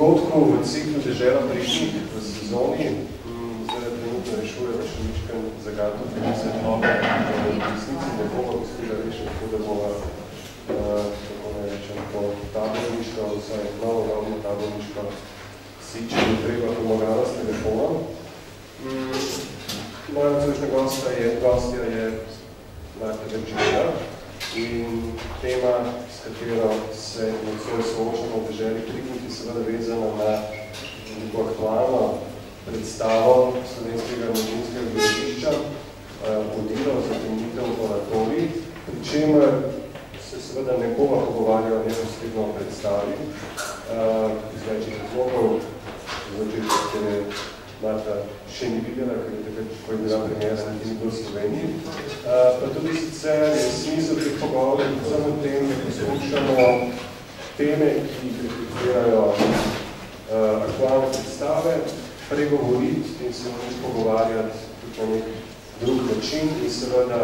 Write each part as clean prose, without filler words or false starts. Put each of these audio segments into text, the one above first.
dogodkov v ciklu Dežela prišnik v sezoni. Zdaj trenutno rešujemo še ničkan zagato, ki se nove v resnici ne bomo uspela rešiti, tako da bomo, tako ne rečem, to taborniško, vsaj novo taborniško si, če bi treba pomagala s telefonom. Moja nocojšnja gostja je Marta Verčina in tema, s katero se nocoj soočamo v Deželi prišnik, je seveda vezana na neko aktualno predstavo slovenskega mladinskega gledališča, vodilo za temeljitev oratorij, pri čemer se seveda ne bova pogovarjala neposredno o predstavi, iz večjih razlogov, začetek, ker je Marta še ni videla, ker je takrat, ko je bila premiera na tem v Sloveniji. Pa tudi sicer je smisel teh pogovorov predvsem o tem, da poslušamo teme, ki reflektirajo aktualne predstave, pregovoriti in se o njih pogovarjati tudi na nek drug način in seveda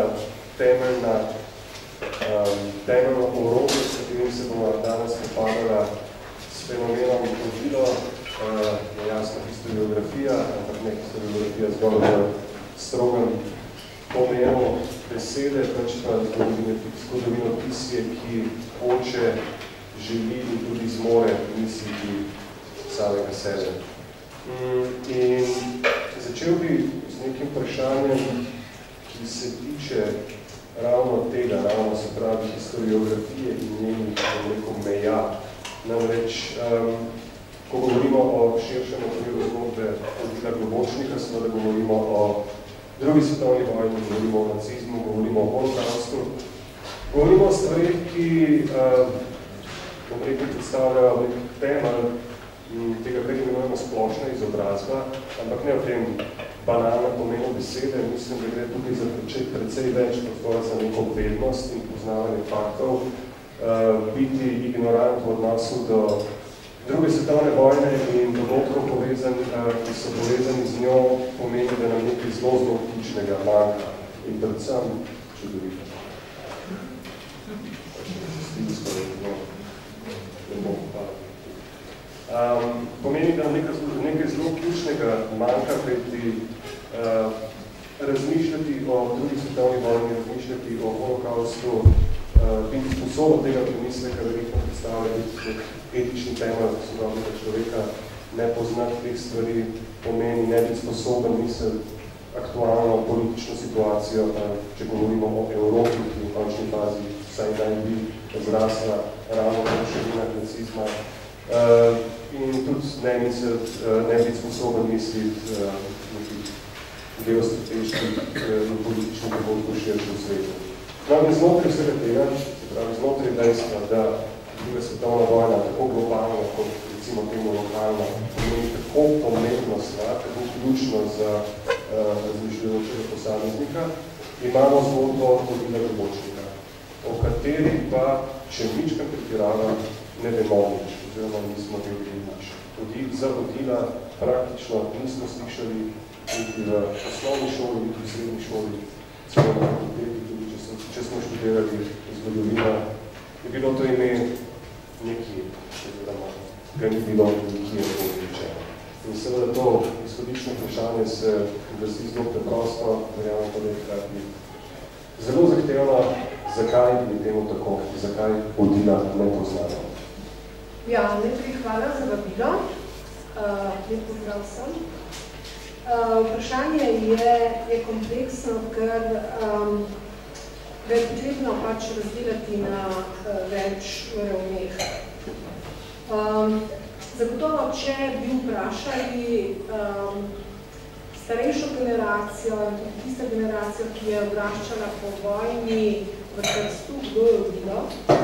temeljno orodje, s katerim se bomo danes popadala s fenomenom vodilo, je jasna historiografija, ampak ne historiografija zgolj v strogem pomenu besede, pač pa zgodovinopisje, ki hoče, želi in tudi zmore misliti samega sebe. In začel bi z nekim vprašanjem, ki se tiče ravno tega, ravno se pravi historiografije in njenih meja. Namreč, ko govorimo o širšem okviru zgodbe Odila Globočnika, seveda govorimo o drugi svetovni vojni, govorimo o nacizmu, govorimo o holokaustu, govorimo o stvarih, ki predstavljajo nek temelj tega, kar imenujemo splošna izobrazba, ampak ne o tem banalnem pomenu besede. Mislim, da gre tukaj za precej več kot za neko vednost in poznavanje faktov, biti ignorant v odnosu do druge svetovne vojne in dogodkov, ki so povezani z njo, pomeni, da nam nekaj zelo ključnega manjka in predvsem čudovito. Pomeni, da nekaj zelo ključnega manjka, kajti razmišljati o drugi svetovni vojni, razmišljati o holokaustu, biti sposoben tega premisleka, verjetno predstavlja biti etični temelj sodobnega človeka, ne poznati teh stvari, pomeni ne biti sposoben misliti aktualno politično situacijo, če govorimo o Evropi, ki v končni fazi vsaj naj bi zrasla ravno v širina nacizma, in tudi ne biti sposoben misliti nekih geostrateških in političnih dogodkov v širšem svetu. Pravi znotraj vsega tega, se pravi znotraj dejstva, da druga svetovna vojna tako globalna, kot recimo temu lokalna, pomeni tako pomembno stvar, tako ključno za razmišljajočega posameznika, imamo zgodbo Odila Globočnika, o kateri pa, če ničkrat pretirava, ne vemo nič, oziroma nismo vedeli nič. Za Odila praktično nismo slišali niti v osnovni šoli, niti v srednji šoli, celo na fakulteti, tudi če smo študirali zgodovino, je bilo to ime nekje, ga ni bilo nekje odličeno. In seveda to izhodično vprašanje se glasi zelo preprosto, verjamem pa, da je hkrati zelo zahtevno, zakaj je temu tako, zakaj Odila ne poznamo. Ja, najprej hvala za vabilo. Lep pozdrav vsem. Vprašanje je kompleksno, ker je potrebno pač razdelati na več ravneh. Zagotovo, če bi vprašali starejšo generacijo in tudi tista generacijo, ki je odraščala po vojni v Trstu, kdo je Odilo,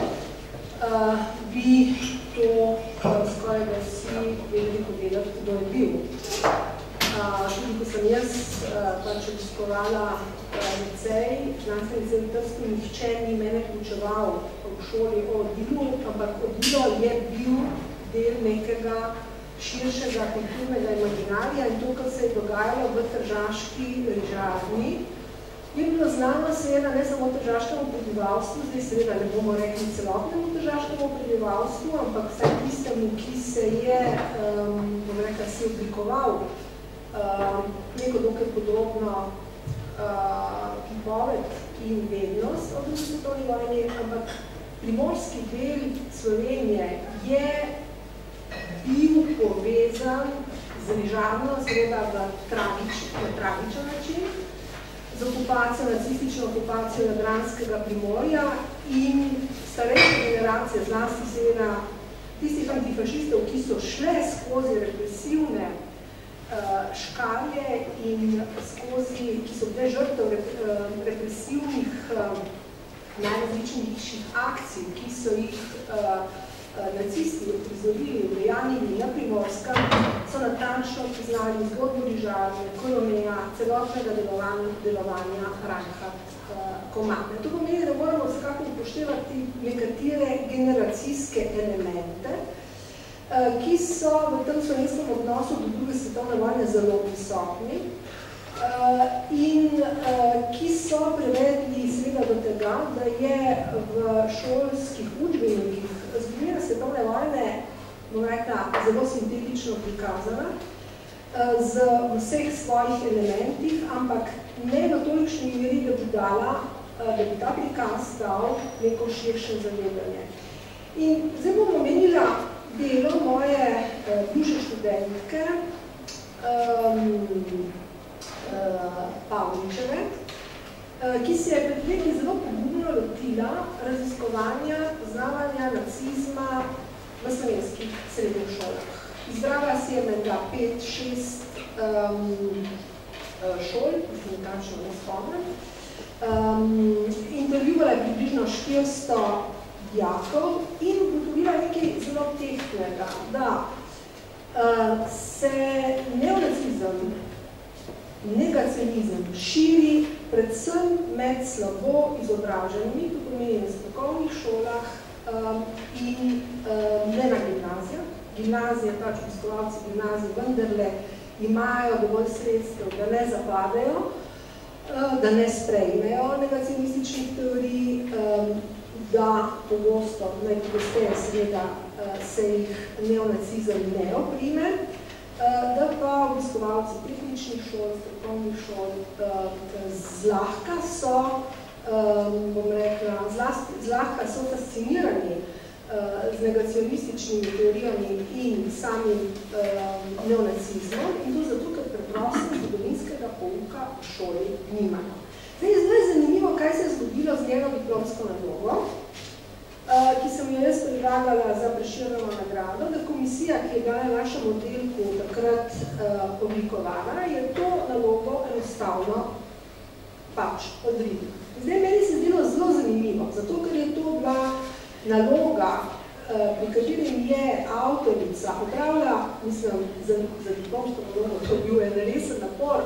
bi to skoraj da vsi vedeli povedati, kdo je bil. Tudi ko sem jaz pač obiskovala licej, znanstveni licej v Trstu, nihče ni mene poučeval v šoli o Odilu, ampak Odilo je bil del nekega širšega kulturnega imaginarija in to, kar se je dogajalo v tržaški rižarni, je bilo znano seveda ne samo tržaškemu prebivalstvu, zdaj seveda ne bomo rekli celotnemu tržaškemu prebivalstvu, ampak vsaj tistemu, ki se je, bom rekla, si oblikoval neko dokaj podrobno pripoved in vednost o drugi svetovni vojni, ampak primorski del Slovenije je bil povezan z Rižarno, seveda na tragičen način, z okupacijo, nacistično okupacijo Jadranskega primorja in starejše generacije, zlasti seveda tistih antifašistov, ki so šle skozi represivne škarje in skozi, ki so bile žrtev represivnih najrazličnejših akcij, ki so jih nacisti uprizorili, udejanili na Primorskem, so natančno priznali zgodbo Rižarne, Kolomeja, celotnega delovanja Reinhardt-Komande. To pomeni, da moramo vsekako upoštevati nekatere generacijske elemente, ki so v tem slovenskem odnosu do druge svetovne vojne zelo prisotni in ki so privedli seveda do tega, da je v šolskih učbenikih zgodovina svetovne vojne, bom rekla, zelo sintetično prikazana z vseh svojih elementih, ampak ne v tolikšni meri, da bi ta prikaz dal neko širše zavedanje. In zdaj bom omenila delo moje bivše študentke Pavličeve, ki se je pred leti zelo pogumno lotila raziskovanja, poznavanja nacizma v slovenskih srednjih šolah. Izbrala si je med 5-6 šol, mislim, kakšno ne spomnim. Intervjuvala je približno 400 dijakov in ugotovila nekaj zelo tehtnega, da se neonacizem, negacionizem širi predvsem med slabo izobraženimi, to pomeni na strokovnih šolah in ne na gimnazijah. Gimnazije, pač obiskovalci gimnazij vendarle imajo dovolj sredstev, da ne zapadejo, da ne sprejmejo negacionističnih teorij, da pogosto, najpogosteje seveda, se jih neonacizem ne oprime, da pa obiskovalci tehničnih šol, strokovnih šol zlahka so, bom rekla, zlahka so fascinirani z negacionističnimi teorijami in samim neonacizmom in to zato, ker preprosto zgodovinskega pouka v šoli nimajo. Zdaj je zanimivo, kaj se je zgodilo z njeno diplomsko nalogo, ki sem jo jaz predlagala za Prešernovo nagrado, da komisija, ki je bila na našem oddelku takrat oblikovana, je to nalogo enostavno pač odrinila. Zdaj meni se zdelo zelo zanimivo, zato ker je to bila naloga, pri katerim je avtorica opravila, mislim, za diplomsko nalogo, to je bil en resen napor,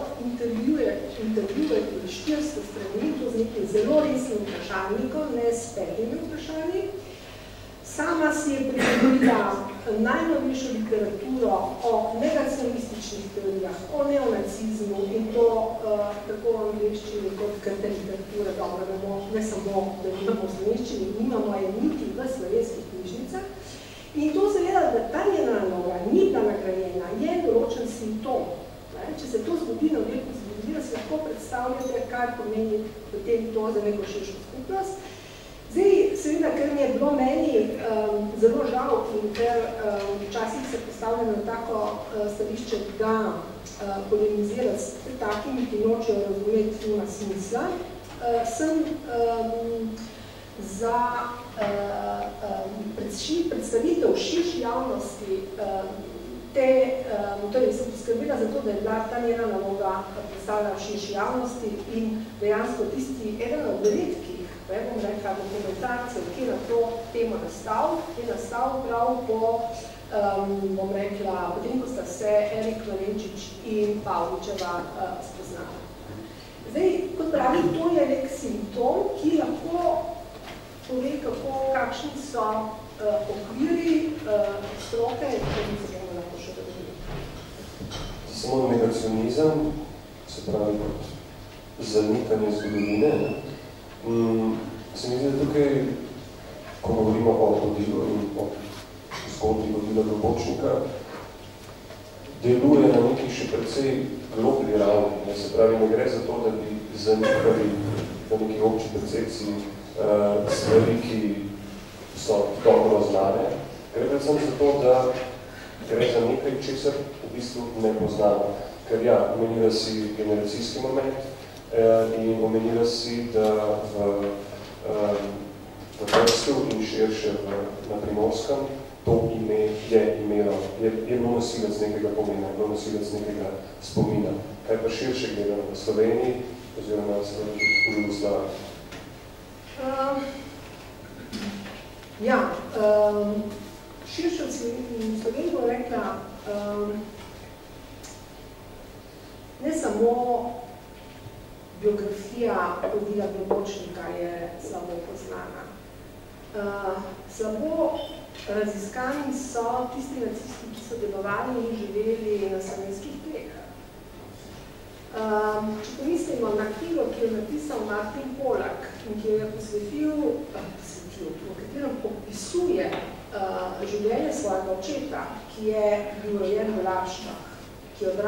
intervjuje 400 strani, to z nekim zelo resnim vprašalnikom, ne s 5 vprašanji. Sama si je pripravila najnovejšo literaturo o negacionističnih teorijah, o neonacizmu in to tako v angleščini kot krte literature, dobro, ne samo, da imamo v slovenščini, nimamo je niti v slovenskih knjižnicah. In to seveda, da ta njena naloga ni bila nagrajena, je določen simptom. Če se to zgodi na oddelku zgodovine, si lahko predstavljate, kaj pomeni potem to za neko širšo skupnost. Zdaj, seveda, ker mi je bilo meni zelo žal in ker včasih se postavlja na tako stališče, da polemizirati s takimi, ki nočejo razumeti, nima smisla, sem za predstavitev širši javnosti torej sem poskrbila za to, da je bila ta njena naloga predstavljena v širši javnosti in dejansko tisti eden od redkih, bom rekla, dokumentarcev, ki je na to temo nastal prav po, bom rekla, potem, ko sta se Erik Valenčič in Pavličeva spoznala. Zdaj, kot pravi, to je nek simptom, ki lahko pove, kakšni so okviri stroke, ki se bomo lahko še dogodili. Samo negacionizem, se pravi kot zanikanje zgodovine. Se mi zdi, da tukaj, ko govorimo o Vodilu in o zgodbi Vodila Globočnika, deluje na nekih še precej globlji ravni. Se pravi, ne gre za to, da bi zanikali na neki obči percepciji stvari, ki so dobro znane. Gre predvsem za to, da gre za nekaj, česar v bistvu ne poznamo. Ker ja, omenila si generacijski moment in omenila si, da v Trstu in širše na Primorskem to ime je imelo, je bilo nosilec nekega pomena, bilo nosilec nekega spomina. Kaj pa širše gledamo v Sloveniji oziroma v Jugoslaviji? Ja, širše v Sloveniji bo rekla, ne samo biografija Vodila Globočnika je slabo poznana. Slabo raziskani so tisti nacisti, ki so delovali in živeli na slovenskih tleh. Če pomislimo na knjigo, ki jo napisal Martin Polak in ki jo je posvetil, v katerem opisuje življenje svojega očeta, ki je bil rojen v Laškah, ki je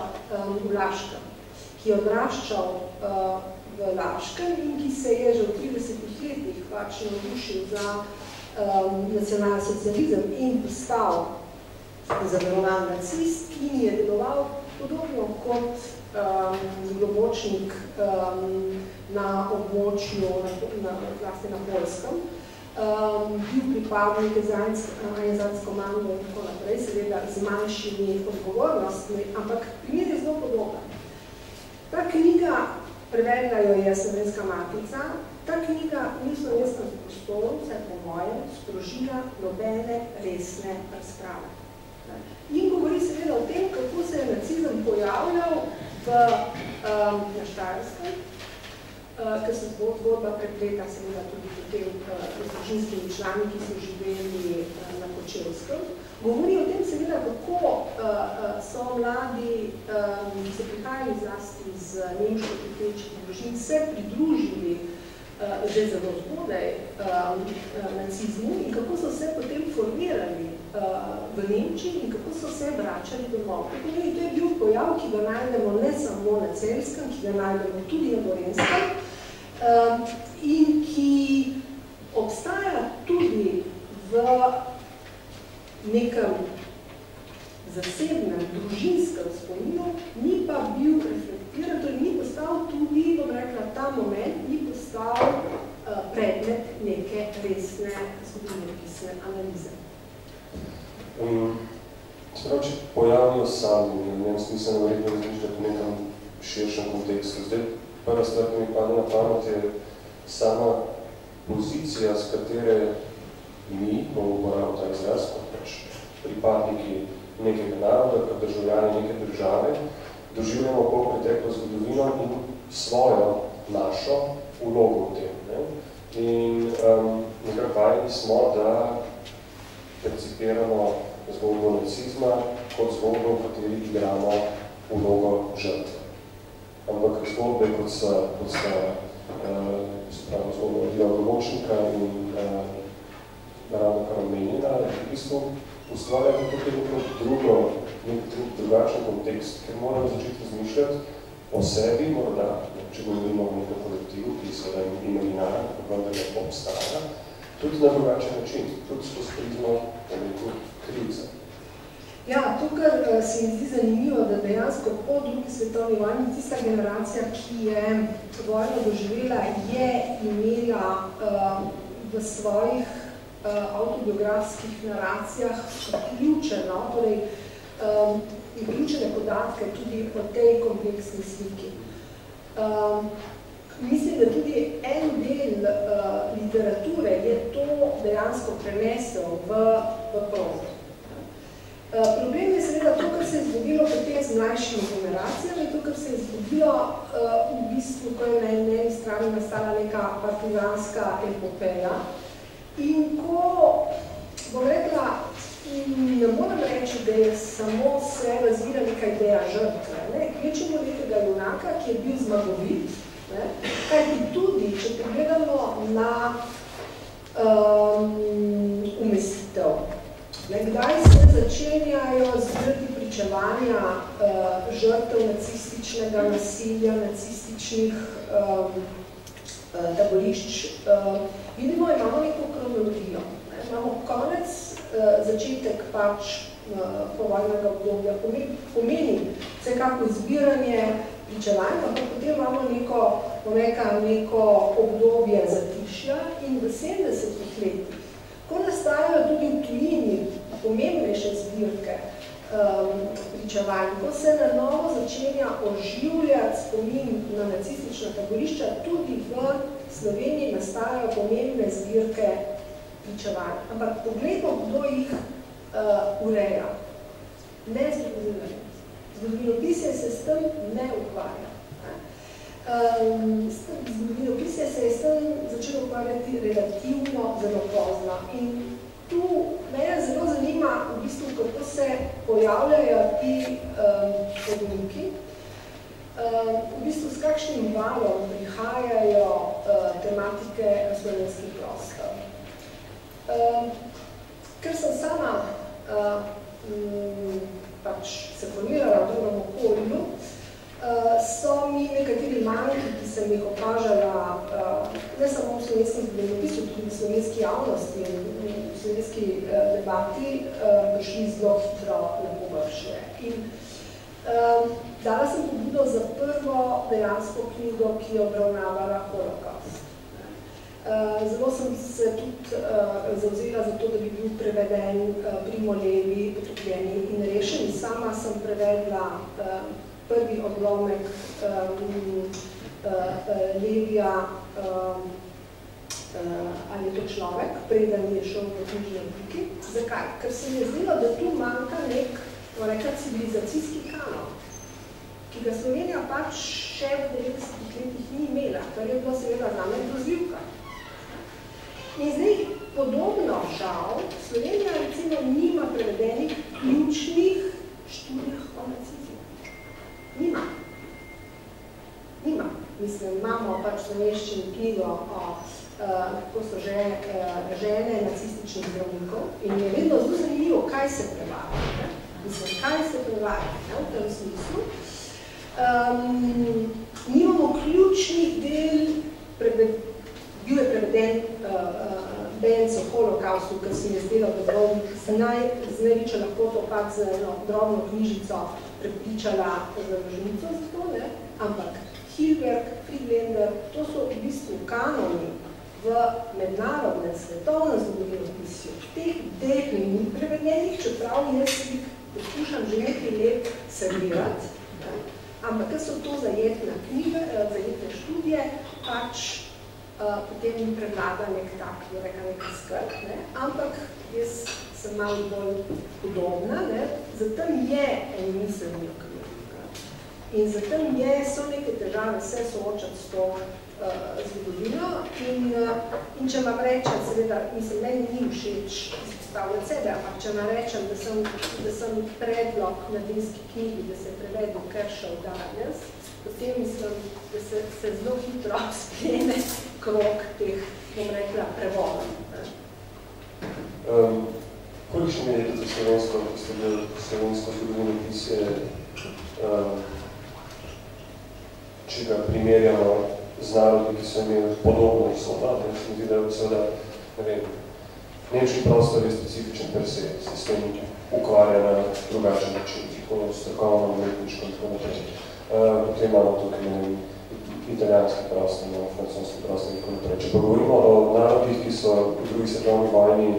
odraščal v Laškem in ki se je že v 30 letih pač navdušil za nacionalsocializem in postal zaverovan nacist in je deloval podobno kot Globočnik na območju, vlasti na Poljskem. Bil pripadnik Einsatzko komando in tako naprej, seveda z manjšimi odgovornostmi, ampak primer je zelo podoben. Ta knjiga, prevedla jo je Slovenska matica, ta knjiga ni v slovenskem prostoru, vsaj po mojem, sprožila nobene resne razprave. In govori seveda o tem, kako se je nacizem pojavljal na Štajerskem, ker se zgodba prepleta seveda tudi potem z družinskimi člani, ki so živeli na Kočevskem. Govori o tem seveda, kako so mladi, ki so prihajali zlasti z nemško pripečih družin, se pridružili že zelo zgodaj nacizmu in kako so se potem formirali v Nemčiji in kako so se vračali domov. To je bil pojav, ki ga najdemo ne samo na Celjskem, ki ga najdemo tudi na Gorenjskem in ki obstaja tudi v nekem zasebnem, družinskem spominu, ni pa bil reflektiran, torej ni postal tudi, bom rekla, ta moment ni postal predmet neke resne zgodovinopisne analize. Sprav, če pojavijo sami, v njem smisel verjetno razmišljati v nekem širšem kontekstu. Zdaj, prva stvar, ki mi pade na pamet, je sama pozicija, s katere mi, bomo uporabili ta izraz, kot pač pripadniki nekega naroda, kot državljani neke države, doživljamo pol preteklo zgodovino in svojo, našo vlogo v tem. Ne? In nekaj vajeni smo, da percipiramo zgodbo nacizma kot zgodbo, v kateri igramo vlogo žrtve. Ampak zgodbe, kot sta zgodbo Vodila Globočnika in ravno kar omenjena, v bistvu ustvarjamo tukaj nek drugačen kontekst, ker moramo začeti razmišljati o sebi, morda, če govorimo o nekem kolektivu, ki se da imaginarno, vendar ne obstaja, tudi na drugačen način, tudi skozi prizmo nekaj krivca. Ja, to, kar se mi zdi zanimivo, da dejansko po drugi svetovni vojni tista generacija, ki je vojno doživela, je imela v svojih autobiografskih naracijah vključeno, torej vključene podatke tudi o tej kompleksni sliki. Mislim, da tudi en del literature je to dejansko prenesel v prozo. Problem je seveda to, kar se je zgodilo potem z mlajšimi generacijami, to, kar se je zgodilo v bistvu, ko je na eni strani nastala neka partizanska epopeja. In ko, bom rekla, ne moram reči, da je samo se razvila neka ideja žrtve, ne? kvečemo nekega junaka, ki je bil zmagovit, kajti tudi, če pogledamo na umestitev, kdaj se začenjajo zbirati pričevanja žrtev nacističnega nasilja, nacističnih taborišč, vidimo, imamo neko kronologijo. Imamo konec, začetek pač povojnega obdobja, pomeni vsekako zbiranje pričevanja, ampak potem imamo neko obdobje zatišja in v 70-ih letih, ko nastajajo tudi v tujini pomembnejše zbirke pričevanj, ko se na novo začenja oživljati spomin na nacistična taborišča, tudi v Sloveniji nastajajo pomembne zbirke pričevanj. Ampak pogledamo, kdo jih ureja. Ne zgodovinopisje. Zgodovinopisje se s tem ne ukvarja. Zgodovinopisje se je s tem začelo ukvarjati relativno zelo pozno. In tu mene zelo zanima, v bistvu, kako se pojavljajo ti podniki, v bistvu s kakšnim valom prihajajo tematike slovenskih prostor. Ker sem sama pač se formirala v drugem okolju, so mi nekateri manjki, ki sem jih opažala ne samo v slovenskem zgodovinopisu, tudi v slovenski javnosti in v slovenski debati, prišli zelo hitro na površje. In dala sem pobudo za prvo dejansko knjigo, ki je obravnavala holokaust. Zelo sem se tudi zavzela za to, da bi bil preveden Primo Levi, Potopljeni in rešeni. Sama sem prevedla prvi odlomek Levija, ali je to človek, preden je šel v knjižni obliki. Zakaj? Ker se mi je zdelo, da tu manjka nek civilizacijski kanon, ki ga Slovenija pač še v 90-ih letih ni imela, kar je bilo seveda zame grozljivka. In zdaj, podobno žal, Slovenija recimo nima prevedenih ključnih študijah o nacizmu. Nima. Mislim, imamo pač v slovenščini knjigo o, kako so žene nacističnih zdravnikov in je vedno zelo zanimivo, kaj se prevaja. Mislim, kaj se prevaja v tem smislu. Nimamo ključnih del, bil je preveden Benz o holokaustu, ker se mi je zdelo, da bom z največjo lahkoto pač z eno drobno knjižico prepričala založnico za to, ampak Hilberg, Friedlander, to so v bistvu kanoni v mednarodnem svetovnem zgodovinopisju. Teh del ni prevedenih, čeprav jaz jih poskušam že nekaj let servirati, ampak ker so to zajetne knjige, zajetne študije, pač potem mi predlaga nek tak, neka skrb, ampak jaz sem malo bolj podobna, zatem je en miselni okvir. In zatem so neke težave se soočati s to zgodovino in če vam rečem, seveda, mislim, meni ni všeč izpostavljati sebe, ampak če vam rečem, da sem predlog na mladinski knjigi, da se prevedu Kershaw danes, potem mislim, da se zelo hitro sklene krog teh, bom rekla, prevodov. Kolikšni menite za slovensko zgodovinopisje, če ga primerjamo z narodi, ki so imeli podobno usodo, se mi zdi, da je seveda, ne vem, nemški prostor je specifičen per se s tem ukvarja na drugačen način, tako strokovno, umetniško in tako naprej. Potem imamo tukaj italijanski prostor, imamo francoski prostor in tako naprej. Če pa govorimo o narodih, ki so v drugi svetovni vojni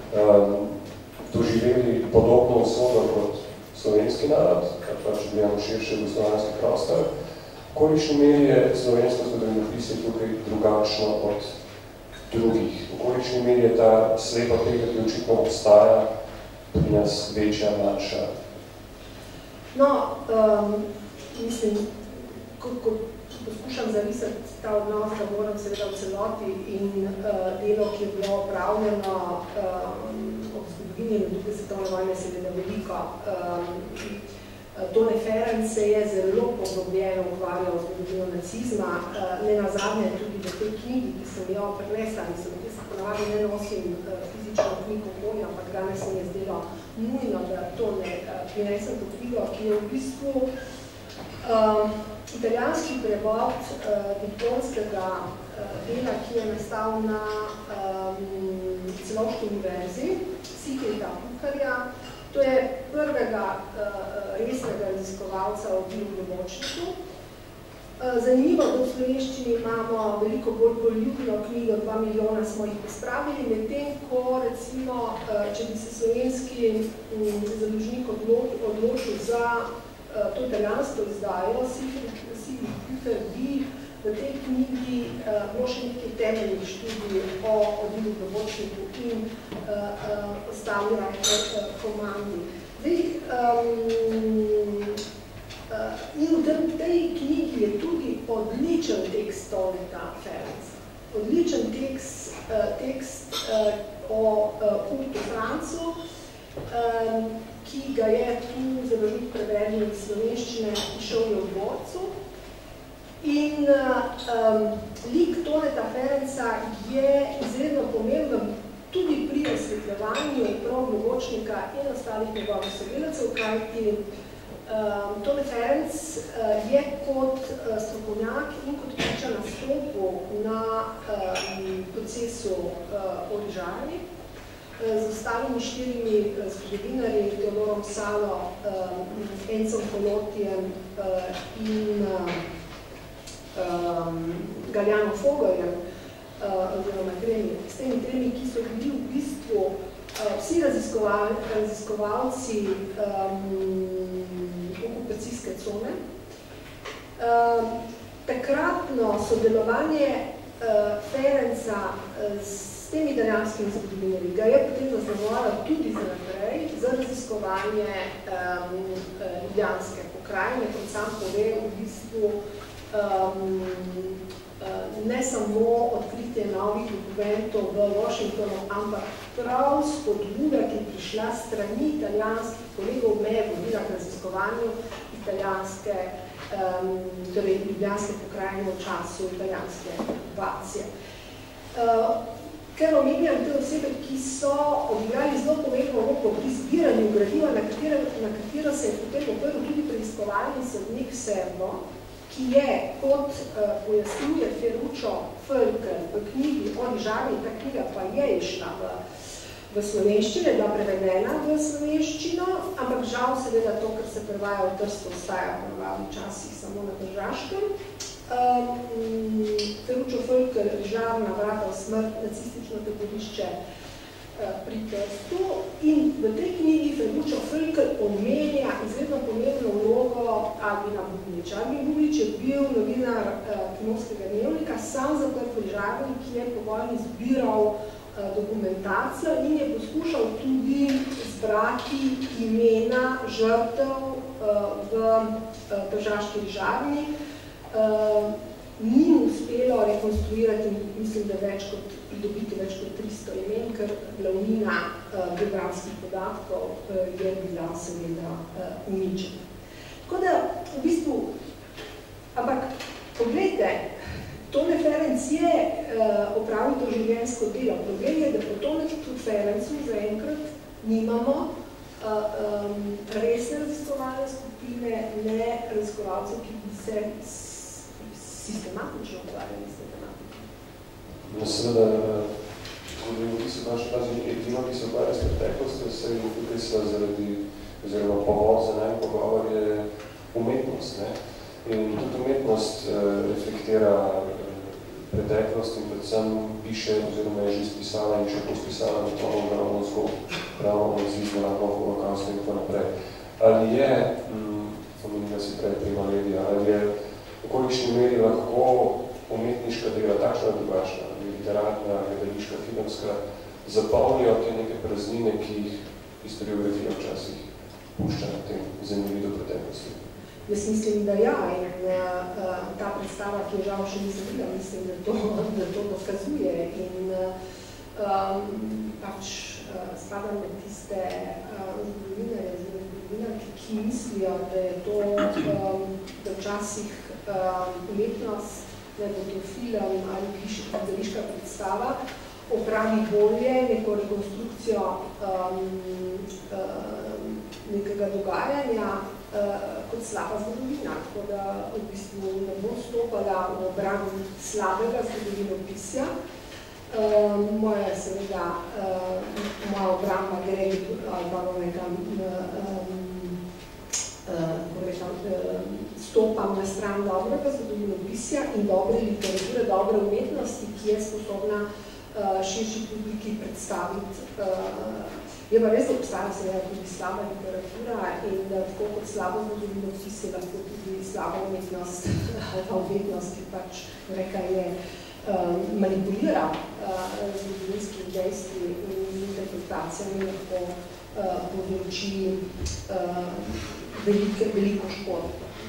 doživeli podobno usodo kot slovenski narod, kar pač gledamo širše jugoslovanski prostor, kolikšni meri je slovensko zgodovinopisje tukaj drugačno od drugih? V kolikšni meri je ta slepa tega, ki očitno obstaja, pri nas večja, manjša? No, mislim, ko poskušam zavisati ta odnos, da moram seveda v celoti in delo, ki je bilo opravljeno ob zgodovini na druge svetovne vojne, seveda veliko. Tone Ferenc se je zelo poglobljeno ukvarjal z zgodovino nacizma, ne nazadnje tudi v tej knjigi, ki sem jo prenesla, jaz ponavadi ne nosim fizično knjigo okolja, ampak danes se mi je zdelo nujno, da to ne prinesem to knjigo, ki je v bistvu italijanski prevod viktorskega dela, ki je nastal na Celovški univerzi, Sigrita Pukarja. To je prvega resnega raziskovalca o bioglobočniku. Zanimivo, da v slovenščini imamo veliko bolj poljubno knjigo, 2 milijona smo jih pospravili, medtem ko recimo, če bi se slovenski založnik odločil za to italijansko izdajo, Sigrid Puker bi v tej knjigi bilo še nekaj temeljnih študij o bioglobočniku in ostali komandi. In v tej knjigi je tudi odličen tekst Toneta Ferenca. Odličen tekst o Urtu Francu, ki ga je tu založnik prevedel iz slovenščine, šel je v dvorcu. In lik Toneta Ferenca je izredno pomemben tudi pri razsvetljevanju bioglobočnika in ostalih njegovih sodelavcev, kajti Tone Ferenc je kot strokovnjak in kot priča nastopil na procesu orižarni z ostalimi 4 zgodovinarji, Teodorom Salo, Encom Kolotijem in Galjano Fogarjem, oziroma s temi 3, ki so bili v bistvu vsi raziskovalci okupacijske cone. Takratno sodelovanje Ferenca s temi italijanskimi zgodovinarji ga je potem zaznamovalo tudi za naprej za raziskovanje ljubljanske pokrajine, kot sam pove, v bistvu ne samo odkritje novih dokumentov v Washingtonu, ampak prav spodbuda, ki je prišla strani italijanskih kolegov, me je vodila k raziskovanju italijanske, torej ljubljanske pokrajine v času italijanske okupacije. Ker omenjam te osebe, ki so odigrali zelo pomembno vlogo pri zbiranju gradiva, na katero se je potem oprl tudi preiskovalni sodnik Servo, ki je, kot pojasnjuje Ferruccio Völkel v knjigi o Rižarni, ta knjiga pa je išla v slovenščino, je bila prevedena v slovenščino, ampak žal seveda to, ker se prevaja v Trstu, ostaja ponavadi včasih samo na Tržaškem. Ferruccio Völkel, Rižarna, vrata v smrt, nacistično taborišče pri Trstu. In v tej knjigi Ferruccio Völkel omenja izredno pomembno vlogo Albina Bubniča. Albin Bubnič je bil novinar Primorskega dnevnika, sam zaprt v Rižarni, ki je po vojni zbiral dokumentacijo in je poskušal tudi zbrati imena žrtev v Tržaški Rižarni. Ni mu uspelo rekonstruirati, mislim, da pridobiti več kot 300 imen, ker glavnina biografskih podatkov je bila seveda uničena. Tako da, v bistvu, ampak, poglejte, Tone Ferenc je opravil to življenjsko delo. Problem je, da po Tone Ferencu zaenkrat nimamo resne raziskovalne skupine, ne raziskovalcev, ki bi se sistematično ukvarjali s tematiko. No, seveda, zgodovini so naši edino, ki se ukvarja s preteklostjo, se tukaj so zaradi, oziroma povod za najmanj pogovor je umetnost, ne? In tudi umetnost reflektira preteklost in predvsem piše, oziroma je že spisala in še pospisala na to ogromno zgodb, ravno nacizma, ravno holokausta in tako naprej. Ali je, omenila si prej Prima Levi, ali je v kolikšni meri lahko umetniška dela, takšna drugačna, literatna, gledališka, filmska, zapolnijo te neke praznine, ki jih historiografija včasih pušča na tem zemljevidu preteklosti? Jaz mislim, da ja, in ta predstava, ki je žal še nisem videla, mislim, da to dokazuje in pač spadam med tiste zgodovinarje, zgodovinarki, ki mislijo, da je to da včasih umetnost, da je to film ali gledališka predstava, opravi bolje neko rekonstrukcijo nekega dogajanja kot slaba zgodovina. Tako da v bistvu ne bo stopala v obran slabega zgodovinopisja. Moja obramba gre ali pa stopam na stran dobrega zgodovinopisja in dobre literature, dobre umetnosti, ki je sposobna širši publiki predstaviti. Je pa res, da obstaja seveda tudi slaba literatura in tako kot slabo zgodovinopis je lahko tudi slaba umetnost ali pa umetnost, ki pač nekaj je manipulira zgodovinskih dejstvi in interpretacijami lahko povzroči veliko škodo.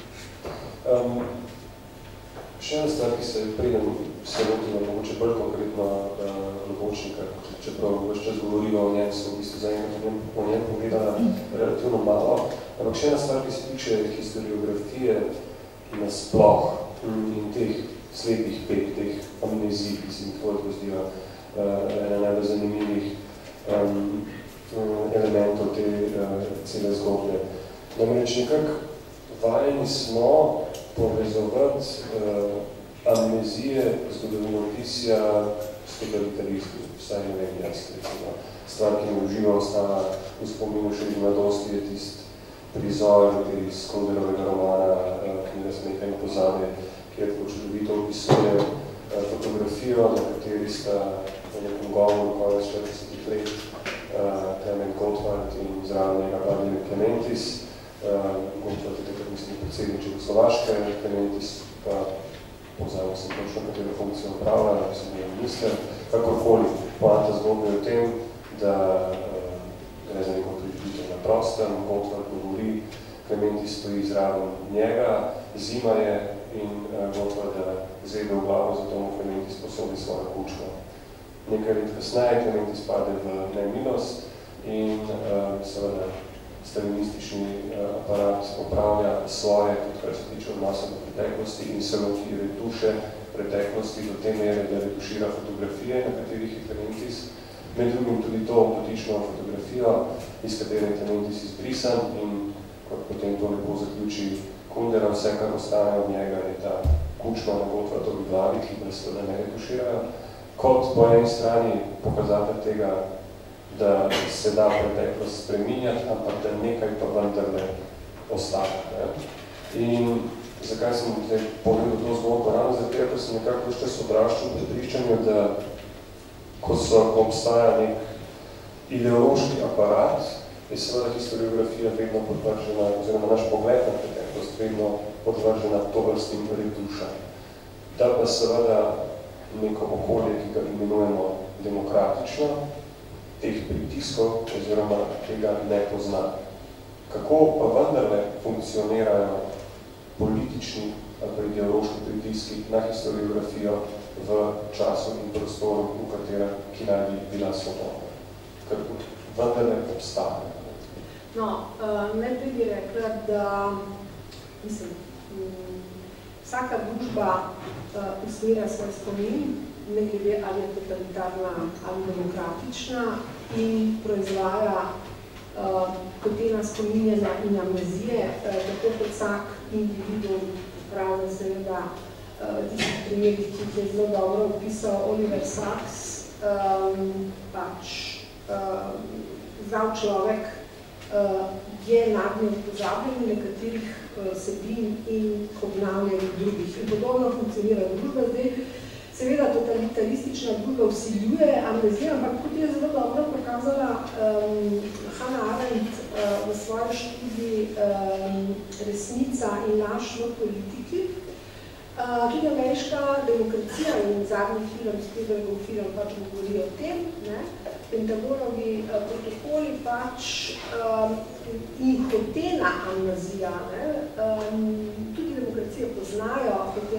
Še ena stvar, ki se pridem lotila, mogoče bolj konkretno Lobočnika, čeprav več čas govorijo o njem, sem v bistvu zaenkrat o njem pogledala relativno malo, ampak še ena stvar, ki se tiče historiografije nasploh in teh slepih pet, teh amnezij, ki se mi tvojko zdijo ena najbolj zanimivih elementov te cele zgodbe. Namreč nekako vajeni smo povezovati amnezije zgodovinopisja s totalitarizmi, vsaj ne vem, jaz, recimo. Stvar, ki mi uživa ostala v spominu še iz mladosti, je tist prizor iz Konderovega romana, knjiga Smeha in pozabe, ki je tako čudovito opisuje fotografijo, na kateri sta v nekom govoru konec 40 let Klement Gottwald in zraven njega Vladimir Klementis. Gottwald je takrat mislim predsednik Čehoslovaške, Klementis pa poznamo sem točno, katero funkcijo upravlja, mislim, da je minister. Kakorkoli, poanta zgodbe je v tem, da gre za neko priživitev na prostem, Gottwald govori, Klementis stoji zraven njega, zima je in Gottwalda zebe v glavo, zato mu Klementis posodi svojo kučko. Nekaj let kasneje Klementis pade v nemilost in seveda stalinistični aparat opravlja svoje, tudi kar se tiče odnosa do preteklosti in se loti retuše preteklosti do te mere, da retušira fotografije, na katerih je Klementis, med drugim tudi to dotično fotografijo, iz katere je Klementis izbrisan in kot potem to lepo zaključi Kundera, vse, kar ostane od njega, je ta kučma na Gottwaldovi glavi, ki pa se ne retuširajo, kot po eni strani pokazatelj tega, da se da preteklost spreminjati, ampak da nekaj pa vendarle ostane. In zakaj sem zdaj pogledal to zgodbo? Ravno zato, ker sem nekako vse čas odraščal v prepričanju, da ko obstaja nek ideološki aparat, je seveda historiografija vedno podvržena, oziroma naš pogled na preteklost vedno podvržena tovrstnim retušam. Da pa seveda neko okolje, ki ga imenujemo demokratično, teh pritiskov oziroma tega ne pozna. Kako pa vendarle funkcionirajo politični ali pa ideološki pritiski na historiografijo v času in prostoru, v katerem ki naj bi bila svobodna? Ker vendarle obstaja. No, najprej bi rekla, da mislim, vsaka družba usmerja svoj spomin, ne glede ali je totalitarna ali demokratična in proizvaja hotela spominjanja in amnezije, tako kot vsak individuum, pravno seveda tistih primerih, ki jih je zelo dobro opisal Oliver Sacks, pač zdrav človek je nagnjen pozabljenju nekaterih sebin in obnavljanju drugih. In podobno funkcionira družba. Zdaj, seveda totalitaristična druga vsiljuje amnezijo, ampak kot je zelo dobro pokazala Hannah Arendt v svoji študiji Resnica in laž v politiki, tudi ameriška demokracija in zadnji film, Spielbergov film, pač govori o tem, Pentagonovi protokoli pač in hotena amnezija, tudi demokracije poznajo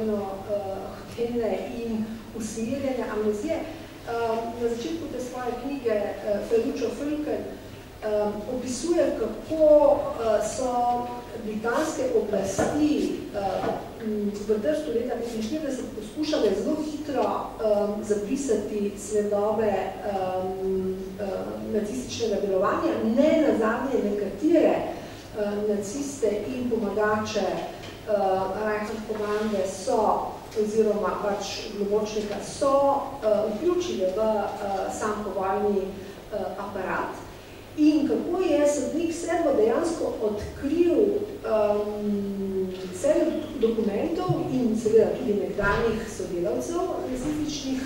hotene in usmerjanje amnezije. Na začetku te svoje knjige Ferruccio Völkel opisuje, kako so britanske oblasti v državi leta 1945 poskušale zelo hitro zabrisati sledove nacističnega delovanja, ne nazadnje nekatere naciste in pomagače Reichskomande so, oziroma pač globočnika so vključili v sam povojni aparat. In kako je sodnik Servo dejansko odkril serijo dokumentov in seveda tudi nekdanjih sodelavcev nacističnih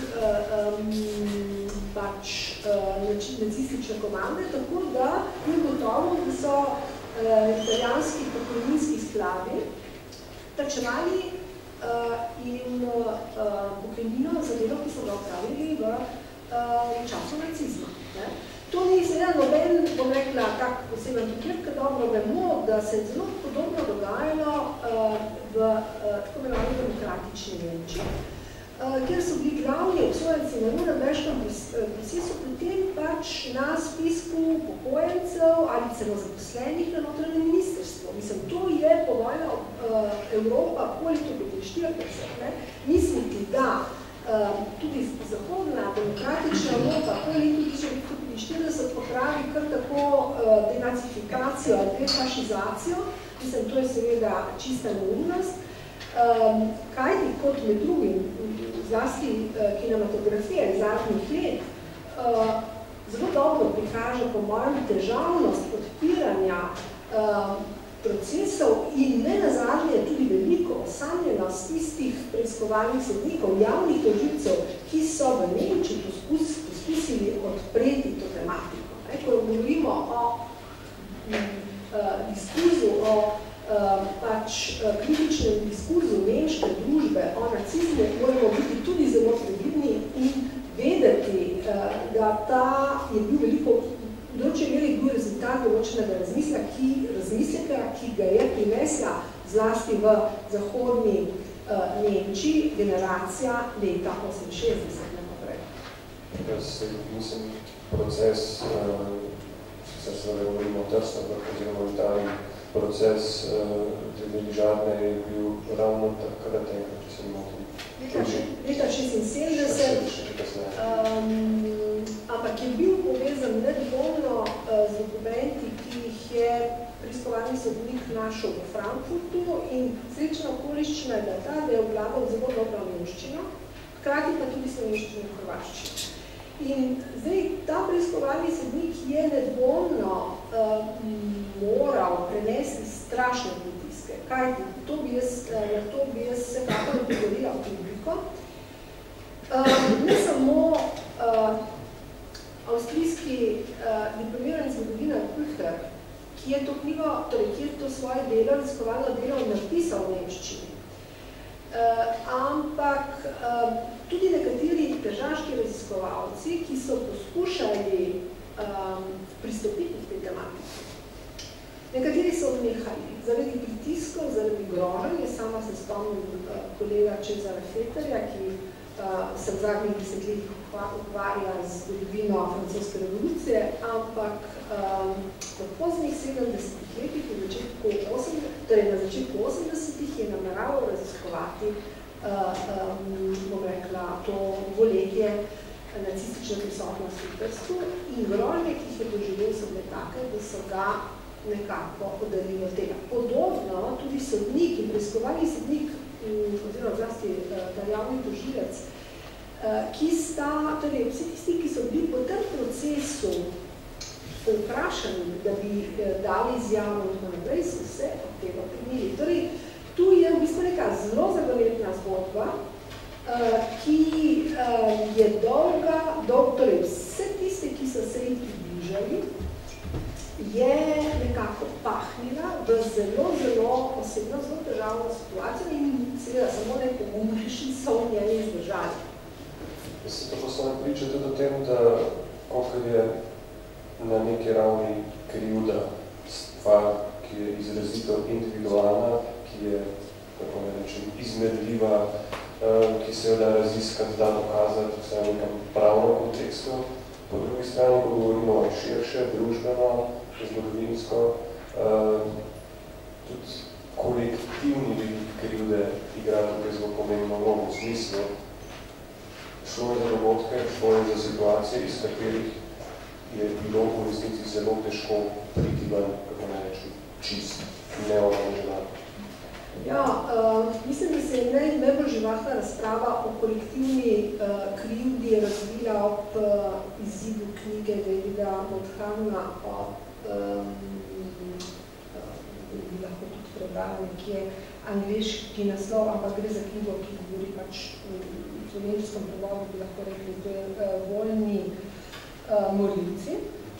nacistične komande, tako da je gotovo, da so italijanski pokojninski skladi plačevali in pokojnino za delo, ki so ga opravili v času nacizma. To ni seveda noben, bom rekla, tak poseben primer, ker dobro vemo, da se je zelo podobno dogajalo v tako imenovani demokratični Nemčiji, kjer so bili glavni obsojenci na Nuremberškem procesu potem pač na spisku upokojencev ali celo zaposlenih na notranjem ministrstvu. Mislim, to je povojna Evropa po letu 1945. Misliti, da tudi zahodna demokratična Evropa po letu 1945 popravi kar tako denacifikacijo ali defašizacijo, mislim, to je seveda čista neumnost, kajti kot med drugim, zlasti kinematografija iz zadnjih let, zelo dobro prikaže po mojem težavnost odpiranja procesov in ne nazadnje tudi veliko osamljenost tistih preiskovalnih sodnikov, javnih tožilcev, ki so v Nemčiji poskusili odpreti to tematiko. Ko govorimo o diskurzu, o kritičnem diskurzu nemške družbe, o nacizmu, moramo biti tudi zelo previdni in vedeti, da ta je bil veliko določen velik bil rezultat določenega razmisleka, ki ga je prinesla zlasti v zahodni Nemčiji generacija leta 68 naprej. Mislim, proces, sicer se govorimo o Trstu, oziroma v Italiji, proces Deližarne je bil ravno takrat, če se ne motim. Leta 76, ampak je bil povezan nedvomno z dokumenti, ki jih je preiskovalni sodnik našel v Frankfurtu in srečna okoliščina je ta, da je obvladal zelo dobro nemščino, hkrati pa tudi slovenščino in hrvaščino. In zdaj, ta preiskovalni sodnik je nedvomno moral prenesti strašne pritiske. Kajti, to bi jaz vsekakor upozorila publiko. Ne samo avstrijski diplomirani zgodovinar Küchler, ki je to knjigo, torej ki je to svoje delo, raziskovalno delo napisal v nemščini. Ampak tudi nekateri tržaški raziskovalci, ki so poskušali pristopiti k tej tematiki. Nekateri so odnehali zaradi pritiskov, zaradi groženj. Sama se spomnim kolega Cezara Feterja, ki se v zadnjih desetletjih ukvarja z zgodovino francoske revolucije, ampak v poznih 70 letih, na začetku 80-ih je nameraval raziskovati, bom rekla, to dvoletje nacistične prisotnosti v Trstu in grožnje, ki jih je doživel, so bile take, da so ga nekako oddaljili od tega. Podobno tudi sodnik in preiskovalni sodnik, oziroma zlasti ta javni tožilec, ki sta, torej vsi tisti, ki so bili po tem procesu povprašani, da bi dali izjavo in tako naprej, so se od tega primili. Torej, tu je v bistvu neka zelo zagoletna zgodba, ki je dolga, torej vse tiste, ki so se jih približali, je nekako pahnila v zelo osebno, zelo težavno situacijo in seveda samo najpomembnejši so v njej izdržali. Se to postane priča tudi o tem, da koliko je na neki ravni krivda stvar, ki je izrazito individualna, ki je, kako ne rečem, izmedljiva, ki se jo da raziskati, da dokazati vse v nekem pravnem kontekstu. Po drugi strani, ko govorimo širše, družbeno, zgodovinsko, tudi kolektivni vidik krivde igra tukaj zelo pomembno vlogo v smislu. Šlo je za dogodke, šlo je za situacije, iz katerih je bilo v resnici zelo težko priti ven, kako ne reči, čist, neoranževan. Ja, mislim, da se je najbolj živahna razprava o kolektivni krivdi razvila ob izidu knjige Davida Motthana ob bi lahko tudi prebrala nekje angliški naslov, ampak gre za knjigo, ki govori pač v slovenskem prevodu, bi lahko rekli, to je Voljni morilci.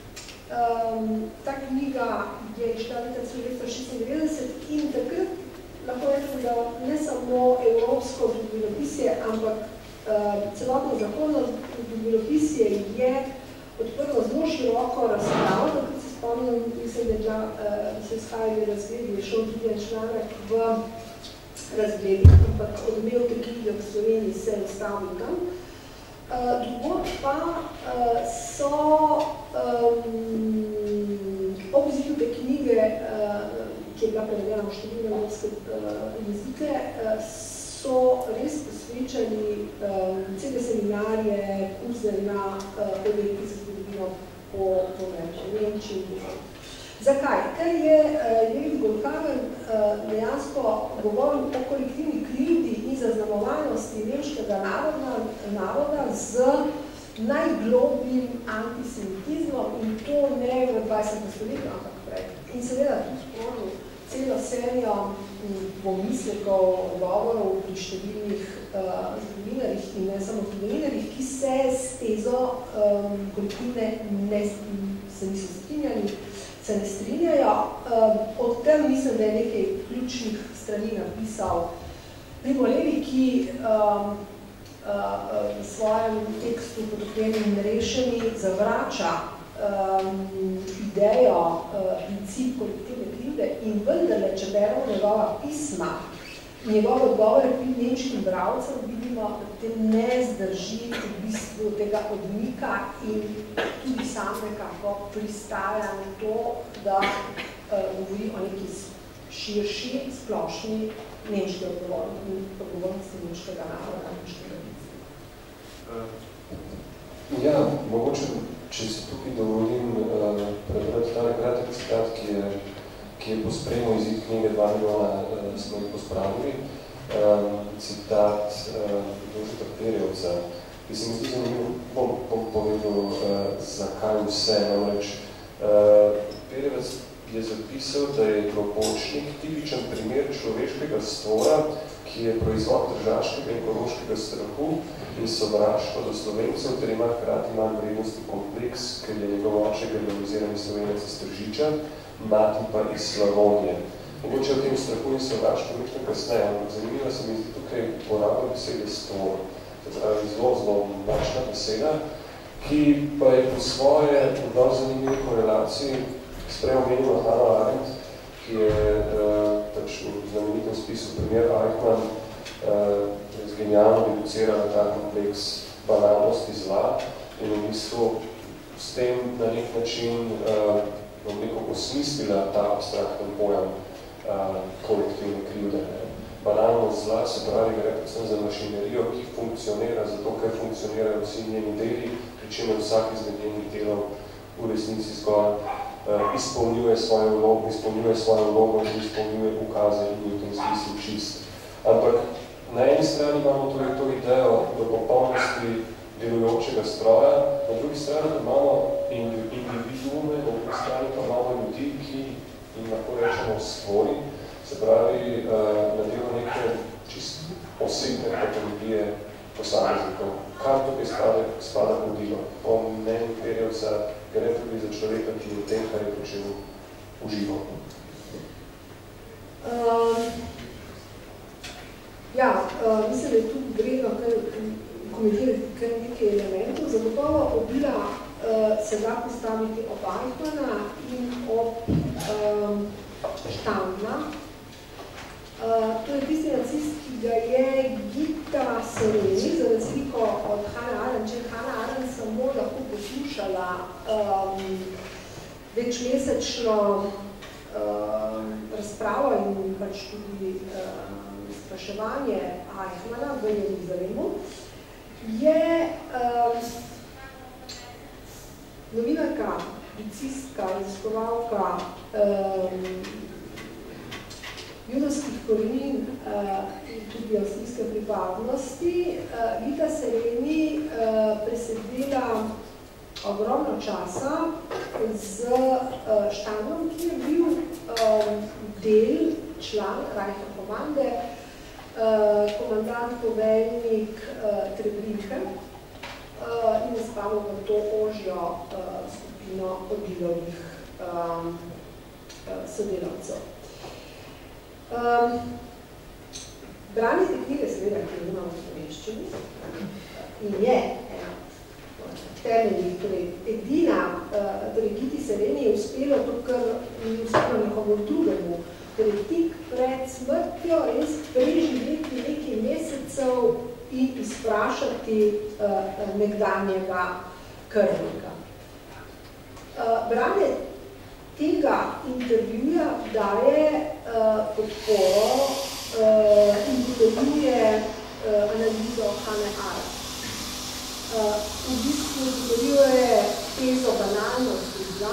Ta knjiga je izšla leta 1996 in takrat lahko rečem, da ne samo evropsko bibliopisje, ampak celotno zahodno bibliopisje je odprlo zelo široko razpravo, tako se spomnim, mislim, da so izhajali razgledi, je šel tudi članek v razgledih, ampak odmev te knjige v Sloveniji se je ustavil tam. Drugod pa so ob izidu te knjige, ki je bila prevedena v številne evropske jezike, so res posvečali cele seminarje, kurze na oddelki za zgodovino po Nemčiji. Zakaj? Ker je David Goldhagen dejansko govoril o kolektivni krivdi in zaznamovanosti nemškega naroda z najglobljim antisemitizmom in to ne v 20. stoletju, ampak prej. In seveda tudi sprožil celo serijo pomislekov, govorov pri številnih zgodovinarjih in ne samo zgodovinarjih, ki se s tezo kolektivne se niso strinjali, se ne strinjajo. Od tem mislim, da je nekaj ključnih strani napisal Primo Levi, ki v svojem tekstu Potopljeni in nerešeni zavrača idejo, princip kolektivne krivde in vendarle, če beremo njegova pisma, njegove odgovore pri nemškim bralcem, vidimo, da te ne zdrži v bistvu tega odmika in tudi sam nekako pristaja na to, da govori o neki širši, splošni nemški odgovornosti nemškega naroda, nemškega lica. Ja, mogoče, če se tukaj dovolim prebrati ta kratek citat, ki je pospremil izid knjige 2 milijona, smo jih pospravili, citat Jožeta Perjevca, ki se mi zdi zanimivo, bom povedal, zakaj vse. Namreč, Perjevec je zapisal, da je Globočnik tipičen primer človeškega stvora, ki je proizvod državskega in ekološkega strahu in sovraštva do Slovencev, ter ima hkrati manj vrednosti kompleks, ker je njegov oče generalizirani Slovenec iz Tržiča, mati pa iz Slavonije. Mogoče o tem strahu in sovraštvu nekaj kasneje, ampak zanimivo se mi zdi tukaj uporaba besede stvor. To je zelo močna beseda, ki pa je po svoje v zanimivi korelaciji sprejel menil Hannah Arendt, ki je v znamenitem spisu Primer Eichmann genialno reducirala ta kompleks banalnosti zla in v bistvu s tem na nek način osmislila ta abstraktni pojem kolektivne krivde. Banalnost zla se pravi, gre predvsem za mašinerijo, ki funkcionira zato, ker funkcionirajo vsi njeni deli, pri čemer vsak izmed njenih delov v resnici zgolj izpolnjuje svojo vlogo in izpolnjuje ukaze in v tem smislu čist. Ampak na eni strani imamo torej to idejo do popolnosti delujočega stroja, na drugi strani imamo individuume, na drugi strani pa imamo ljudi, ki jim lahko rečemo stvori, se pravi na delu neke čist osebne patologije posameznikov. Kar tukaj spada vodilo? Po mnenju Perjevca gre tudi za človeka, ki je v tem, kar je počel užival. Mislim, da je tudi vredno komentirati kar nekaj elementov. Zagotovo obila se da postaviti ob Eichmanna in ob Štandla. To je tisti nacist, ki ga je Gita Sereni, za razliko od Hannah Arendt, če Hannah Arendt samo lahko poslušala večmesečno razpravo in pač tudi spraševanje Eichmanna v Jeruzalemu, je novinarka, publicistka, raziskovalka judovskih korenin in tudi avstrijske pripadnosti, Vita Sereni presedela ogromno časa z Štandom, ki je bil del, član Reichswehr komande, komandant, poveljnik Treblinke in je spadal v to ožjo skupino Odilovih sodelavcev. Branje te knjige, seveda, ki je v slovenščini in je temeljih, torej edina, torej Giti Sereni je uspelo to, kar ni uspelo nekomu drugemu, torej tik pred smrtjo res preživeti nekaj mesecev in izprašati nekdanjega krvnika. Branje tega intervjuja daje podporo in podeljuje analizo Hannah Arendt. V bistvu podeljuje tezo banalnosti zla,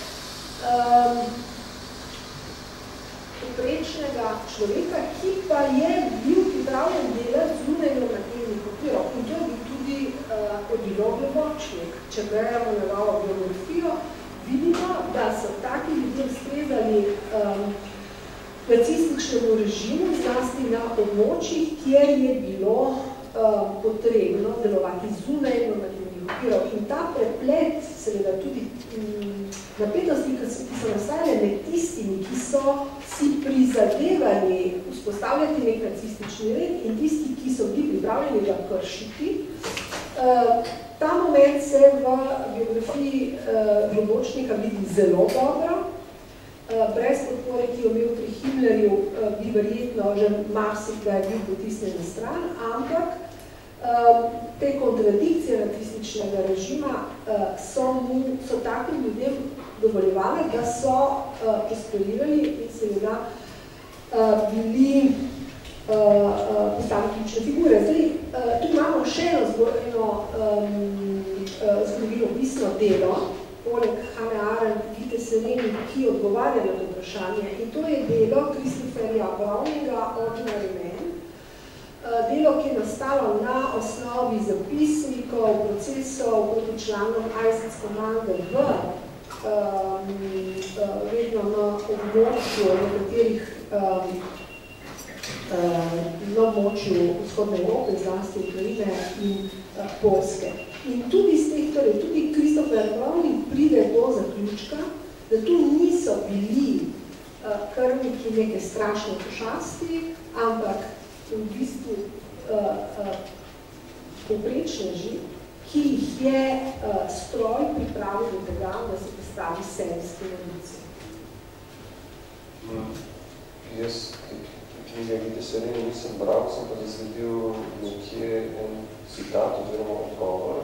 poprečnega človeka, ki pa je bil pripravljen delati zunaj normativnih okvirov. In to je bil tudi Odilov človek. Če beremo njegovo biografijo, vidimo, da so taki ljudje ustrezali nacističnemu režimu, zlasti na območjih, kjer je bilo potrebno delovati zunaj normativnih okvirov. In ta preplet, seveda tudi napetosti, ki so nastajale med tistimi, ki so si prizadevali vzpostavljati nek nacistični red in tisti, ki so bili pripravljeni ga kršiti. Ta moment se v biografiji Globočnika vidi zelo dobro. Brez podpore, ki jo imel pri Himmlerju, bi verjetno že marsikdaj bil potisnjen na stran, ampak te kontradikcije nacističnega režima so takim ljudem dovoljevali, da so prosperirali in seveda bili postavili ključne figure. Zdaj, tu imamo še eno zgodovinopisno delo, poleg Hannah Arendt, Vite Sereni, ki odgovarja na to vprašanje. In to je delo Christopherja Browninga, Ordinary Man. Delo, ki je nastalo na osnovi zapisnikov, procesov proti članom Einsatzkommande vedno na območju nekaterih na območju vzhodne Evrope, zlasti Ukrajine in Poljske. In tudi iz teh, torej tudi Christopher Browning pride do zaključka, da tu niso bili krvniki neke strašne pošasti, ampak v bistvu povprečneži, ki jih je stroj pripravil do tega, da se postavi serijski novici. Jaz knjige Vite Sereni nisem bral, sem pa zasledil nekje en citat oziroma odgovor,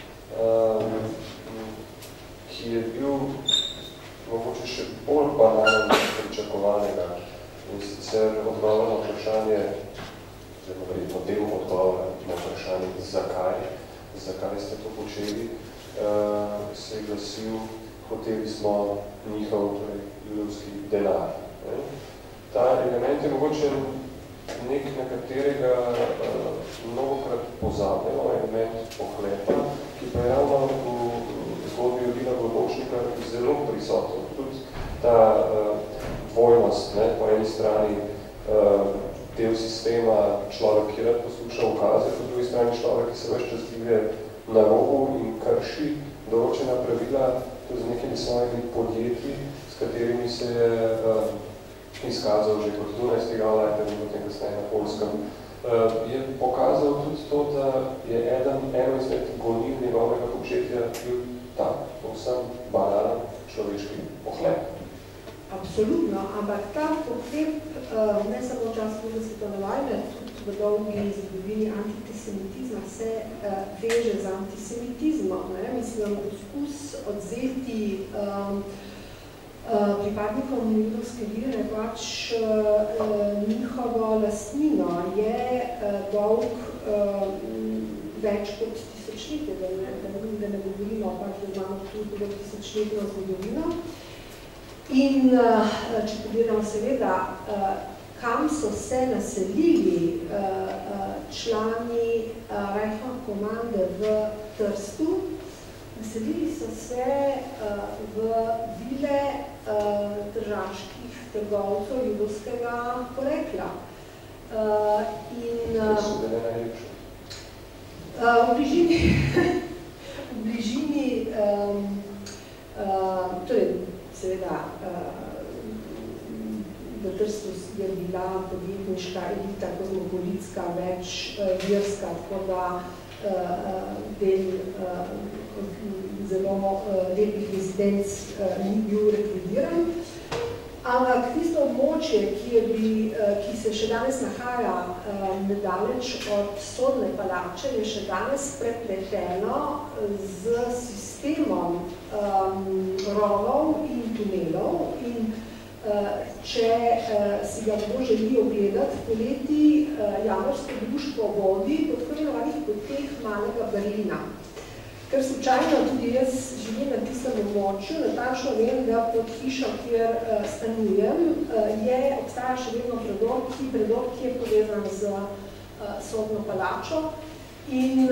ki je bil mogoče še bolj banalen pričakovanega. In sicer odgovor na vprašanje, oziroma verjetno del odgovora na vprašanje, zakaj ste to počeli, se je glasil, hoteli smo njihov, torej judovski denar. Ta element je mogoče nek, na katerega mnogokrat pozabljamo, element pohlepa, ki pa je ravno v zgodbi Odila Globočnika zelo prisoten. Tudi ta dvojnost, po eni strani del sistema človek, ki rad posluša ukaze, po drugi strani človek, ki se več čas divje na robu in krši določena pravila, tudi z nekimi svojimi podjetji, s katerimi se je izkazal že kot Dunajskega Alajta in potem kasneje na Poljskem, je pokazal tudi to, da je eno izmed gonil njegovega početja bil tak, povsem banalen človeški pohlep. Absolutno, ampak ta pohlep ne samo v času druge svetovne vojne, tudi v dolgi zgodovini antisemitizma se veže z antisemitizmom. Mislim, poskus odzeti pripadnikom judovske vere pač njihovo lastnino je dolg več kot tisočletje, da ne govorimo, pač da imamo tudi tisočletno zgodovino. In če pogledamo seveda, kam so se naselili člani Reichskomande v Trstu, naselili so se v vile tržaških trgovcev judovskega porekla. V bližini, torej seveda, v Trstu je bila podjetniška elita, kozmopolitska, več verska, tako da del zelo lepih rezidenc ni bil rekvidiran. Ampak tisto območje, ki se še danes nahaja nedaleč od sodne palače, je še danes prepleteno z sistemom rovov in tunelov. In če si ga bo želi ogledati, poleti Javorsko društvo vodi po tako imenovanih poteh malega Berlina. Ker slučajno tudi jaz živim na tistem območju, natančno vem, da pod hišo, kjer stanujem, obstaja še vedno predor, ki je povezan z sodno palačo. In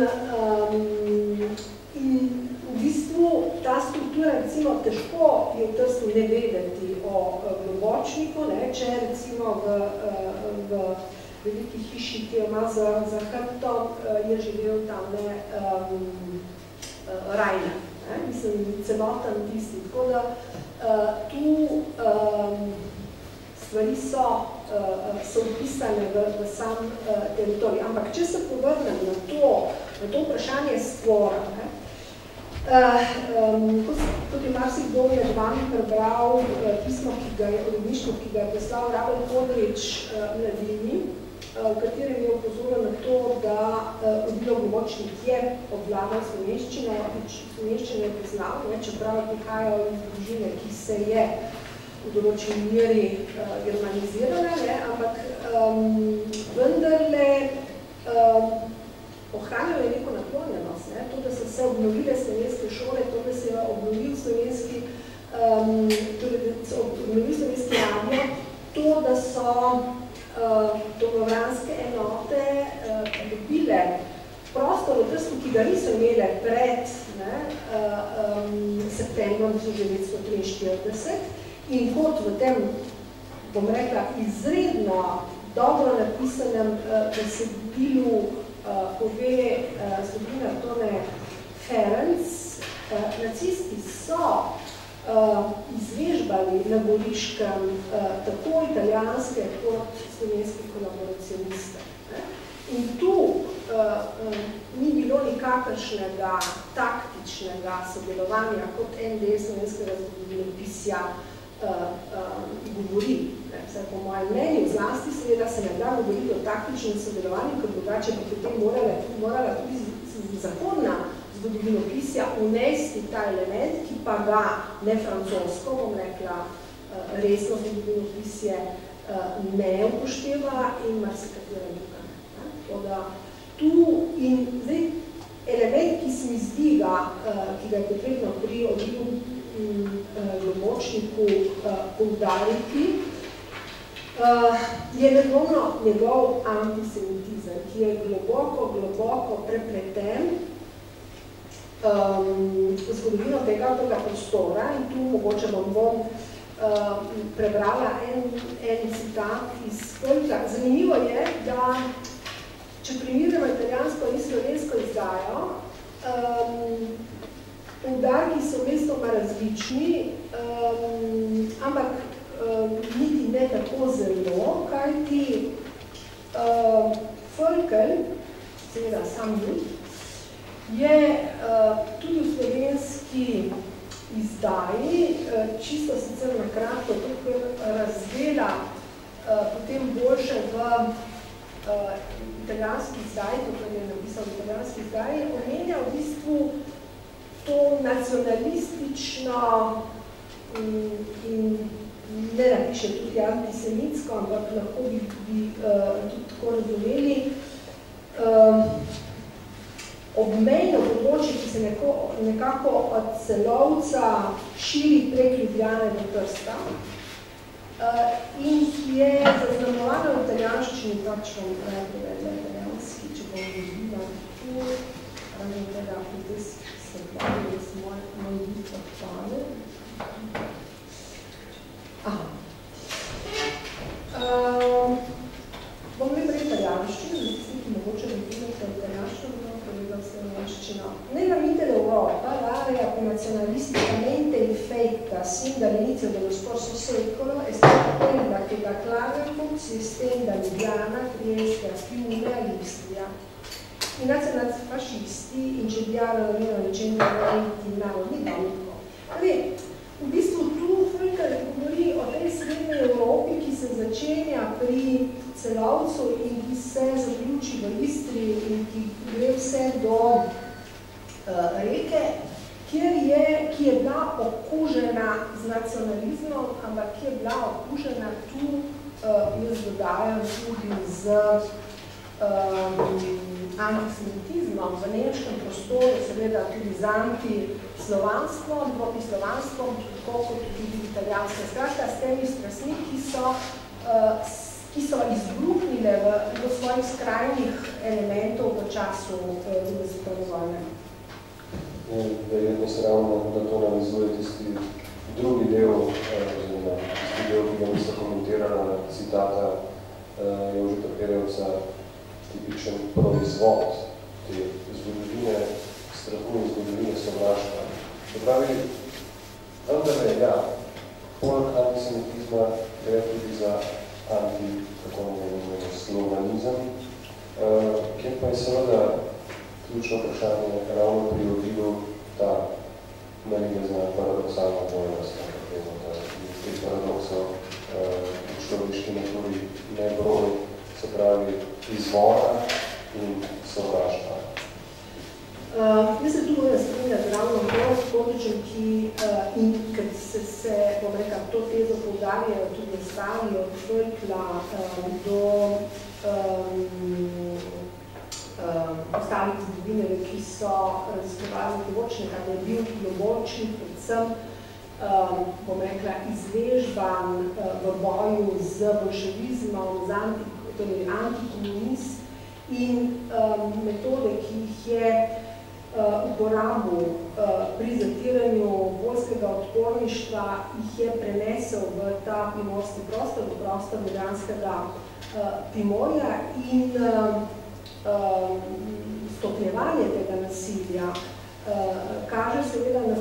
v bistvu ta struktura, recimo, težko je v Trstu ne vedeti o Globočniku, če recimo v veliki hiši, ki jo ima za hrbtom, je živel tamle Rajna, mislim, celoten tisti. Tako da tu stvari so vpisane v sam teritorij. Ampak če se povrnem na to vprašanje stvora, kot je marsikdo med vami prebral pismo, uredništvo, ki ga je poslal Rabel Hodrič Mladini, v katerem je opozoril na to, da Odilo Globočnik je obvladal slovenščino, slovenščino je poznal, čeprav prihajajo iz družine, ki se je v določeni meri germanizirala, ampak vendarle ohranjalo je neko naklonjenost, to, da so se obnovile slovenske šole, to, da se je obnovil slovenski radio, to, da so domobranske enote dobile prostor v Trstu, ki ga niso imele pred septembrom 1943 in kot v tem, bom rekla, izredno dobro napisanem besedilu pove zgodovinar Tone Ferenc, nacisti so izvežbali na Goriškem tako italijanske kot slovenske kolaboracioniste. In tu ni bilo nikakršnega taktičnega sodelovanja, kot en del slovenskega zgodovinopisja govori. Vsaj po mojem mnenju, zlasti seveda se ne da govoriti o taktičnem sodelovanju, ker drugače bi potem morala tudi zahodna zgodovinopisja unesti ta element, ki pa ga ne francosko, bom rekla, resno zgodovinopisje ne upošteva in marsikatera druga. Tako da tu in zdaj element, ki se mi zdi ga, ki ga je potrebno pri Odilu Globočniku poudariti, je nedvomno njegov antisemitizem, ki je globoko prepleten zgodovino tega prostora in tu mogoče bom prebrala en citat iz Kolka. Zanimivo je, da če primerjamo italijansko in slovensko izdajo, poudarki so mestoma različni, ampak niti ne tako zelo, kajti Folkel, seveda sam Jud, je tudi v slovenski izdaji, čisto sicer na kratko, tukaj razdela potem boljše v italijanski izdaji, tukaj je napisal v italijanski izdaji, omenja v bistvu to nacionalistično in ne napiše tudi antisemitsko, ampak lahko bi tudi tako razumeli. Obmejno področje, ki se nekako od Celovca širi prek Ljubljane do Trsta in ki je zaznamovana v italijanščini, pač vam prevedla italijanski, če bom videla tu, razen tega, da se pravi, da se moj vid odpade. Bom ne prej italijanščino, mogoče bi vidite italijanščino, Nell'ambiente d'Europa l'area più nazionalisticamente infetta sin dall'inizio dello scorso secolo è stata quella che da Klagenfurt si estende a Lubiana, Trieste, a Fiume, a Istria. I nazionalfascisti incendiarono nel 1920 il nano di Banco. V bistvu tu Fulka govori o tej srednji Evropi, ki se začenja pri Celovcu in ki se zaključi v Istri in ki gre vse do reke, ki je bila okužena z nacionalizmom, ampak ki je bila okužena tu, jaz dodajam tudi z antisemitizmom v nemškem prostoru, seveda tudi z antislovanstvom, protislovanstvom, tako kot tudi italijanske. Skratka, s temi strasmi, ki so izbruhnile v svojih skrajnih elementov v času druge svetovne vojne. Verjetno se ravno na to navizuje tisti drugi del, oziroma tisti del, ki ga niste komentirala, citata Jožeta Perevca, tipičen proizvod te zgodovine strahu in zgodovine sovraštva. Se pravi, vendar je, ja, poleg antisemitizma gre tudi za anti-slovanizem, kjer pa je seveda ključno vprašanje ravno pri odzivu ta navidezna paradoksalna dvojnost, da teh paradoksov v človeški naturi ne broj, se pravi izvora in sovraštva. Jaz se tu moram strinjati ravno s področjem, in ker se bom rekla, to tezo poudarjajo tudi ostali od Fulkla do ostalih zgodovinarjev, ki so raziskovali Lobočnika, da je bil Lobočnik predvsem, bom rekla, izvežban v boju z bolševizmom, torej antikomunist in metode, ki jih je uporabil pri zatiranju poljskega odporništva, jih je prenesel v ta primorski prostor, v prostor ljubljanskega Primorja in stopnjevanje tega nasilja kaže seveda na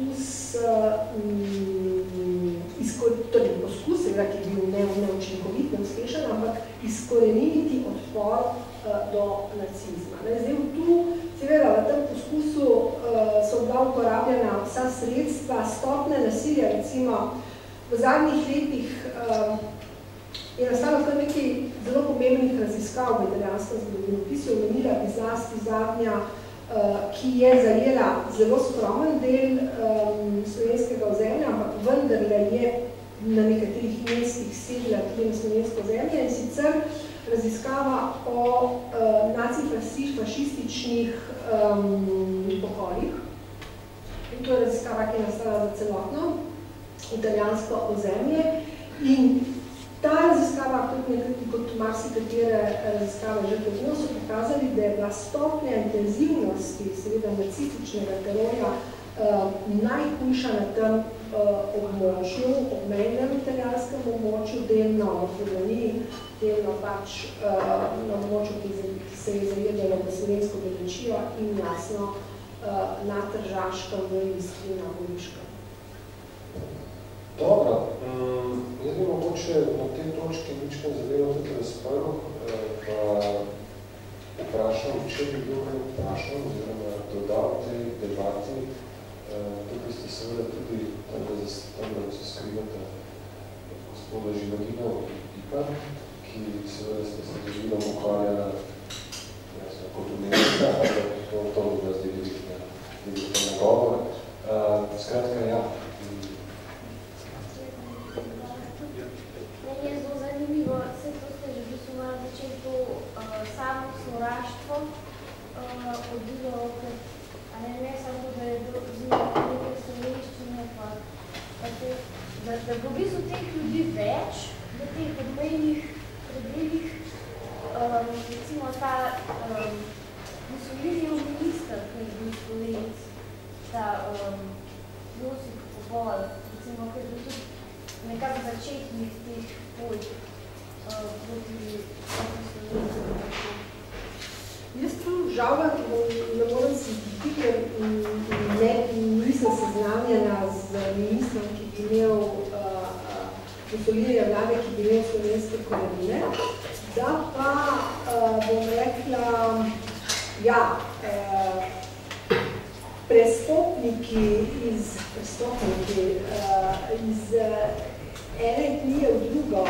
poskus, seveda, ki je bil neučinkovit, neuspešen, ampak izkoreniniti odpor do nacizma. Zdaj, tu, seveda, v tem poskusu so bila uporabljena vsa sredstva, stopne nasilja, recimo, v zadnjih letih je nastalo kar nekaj zelo pomembnih raziskav v italijanskem zgodovinopisu, omenila bi zlasti zadnja, ki je zajela zelo skromen del slovenskega ozemlja, ampak vendarle je na nekaterih mestih sedla tudi na slovensko ozemlje, in sicer raziskava o nacifašističnih pokolih. In to je raziskava, ki je nastala za celotno italijansko ozemlje. In ta raziskava, kot marsikatere raziskave že predno, so pokazali, da je bila stopnja intenzivnosti seveda nacističnega terorja najhujša na tem območju, obmejnem italijanskem območju, delno v Furlaniji, delno pač na območju, ki se je zajedalo v slovensko Beločijo in jasno na Tržaškem, v Istri, na Goriškem. Dobro, jaz bi mogoče na tej točki nične zadevo tudi razprl, pa vprašam, če bi bil kaj vprašal, oziroma dodal tej debati. Tukaj ste seveda tudi, tam da se skrivate gospoda Živadina Ipa, ki seveda ste se Žividom ukvarjala kot umetnica, ampak to bi vas delite nagovor. Skratka, ja, vodilo, a ne samo, da je zelo nekaj slovenščine, da v bistvu teh ljudi več v teh obmejnih predelih, recimo ta Mussolinijev minister, ki je bil Slovenec, ta Josip Pobol, recimo, ki je bil tudi nekako začetnik teh poj proti Slovencem. Jaz tu žal ne morem se zdi, ker nisem seznanjena z ministrom, ki bi imel Mussolinijeve vlade, ki bi imel slovenske korenine, da pa bom rekla, ja, prestopniki iz ene etnije v drugo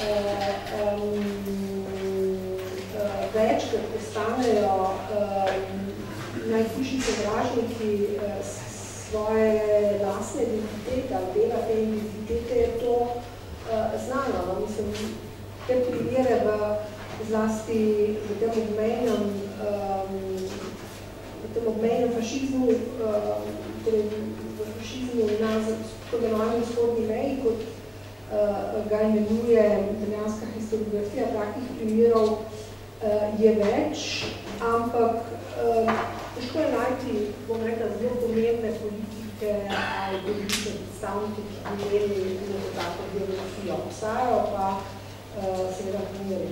večkrat postanejo najhujši sovražniki svoje lastne identitete ali dela te identitete, je to znano. Mislim, te primere zlasti v tem obmejnem fašizmu, torej v fašizmu na kodovanju vzhodni meji, kot ga imenuje italijanska historiografija, takih primerov je več, ampak težko je najti, bom rekla, zelo pomembne politike ali politične predstavnike, ki bi imeli neko tako biografijo. Obstajajo pa seveda primeri.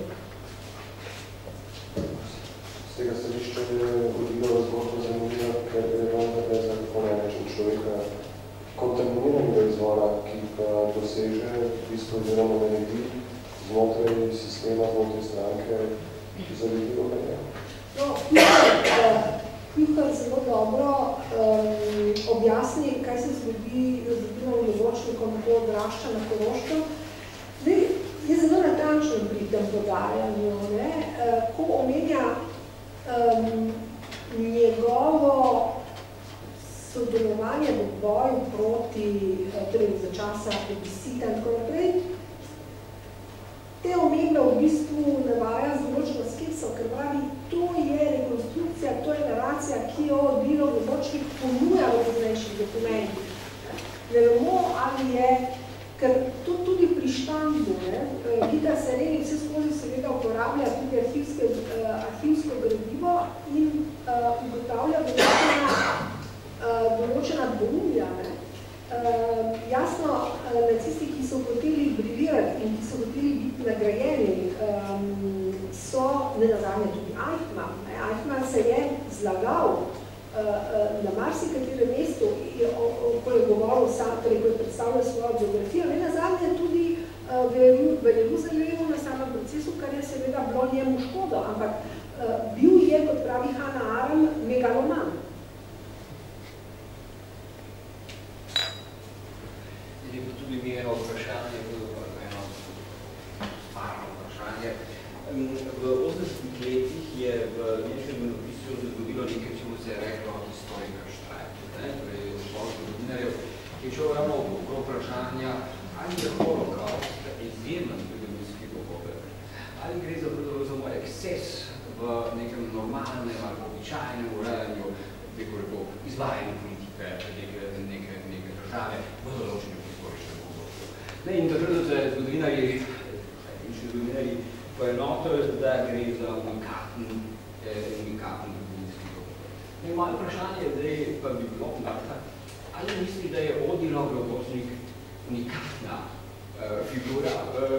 Z tega stališča je vodilo zgodbo zanimivo, ker je vendar za kako naj rečem človeka kontaminiranega izvora, ki pa doseže v bistvu oziroma naredi znotraj sistema, znotraj stranke, za ljudi obrne. No, Kuhar zelo dobro objasni, kaj se zgodi z Ljubinom Ljubočnikom, ko odrašča na Koroškem. Je zelo natančno pri tem podajanju, ko omenja njegovo sodelovanje v boju proti, torej za časa plebiscita in tako naprej. Te omembe v bistvu navaja z določeno skepso, ker pravi, to je rekonstrukcija, to je naracija, ki jo Ljubo Ljubočnik ponuja v poznejših dokumentih. Ne vemo, ali je, ker to tudi pri štandu, Vidar Sereni vse skozi seveda uporablja tudi arhivsko gradivo in ugotavlja določena dvoumja. Jasno, nacisti, ki so hoteli brilirati in ki so hoteli biti nagrajeni, so nenazadnje tudi Eichmann. Eichmann se je zlagal na marsikaterem mestu, ko je govoril sam, torej ko je predstavljal svojo biografijo, nenazadnje tudi v Jeruzalemu na samem procesu, kar je seveda bilo njemu škodo, ampak bil je, kot pravi Hannah Arendt, megaloman. Tudi mi eno vprašanje, eno stvarno vprašanje. V 80-ih letih je v nemškem menopisu zgodilo nekaj, čemu se je reklo historiker štrajk. Torej, zgodovinarjev, ki je šel ravno okrog vprašanja, ali je holokaust izjemen zgodovinski dogodek, ali gre za moj eksces v nekem normalnem ali običajnem urejanju, izvajanju politike neke države v določenju historičnem obdobju. In takrat so se zgodovinarji poenotili, da gre za unikaten zgodovinski dogodek. Moje vprašanje zdaj pa bi bilo, ali misli, da je Odilov Ljubočnik unikatna figura,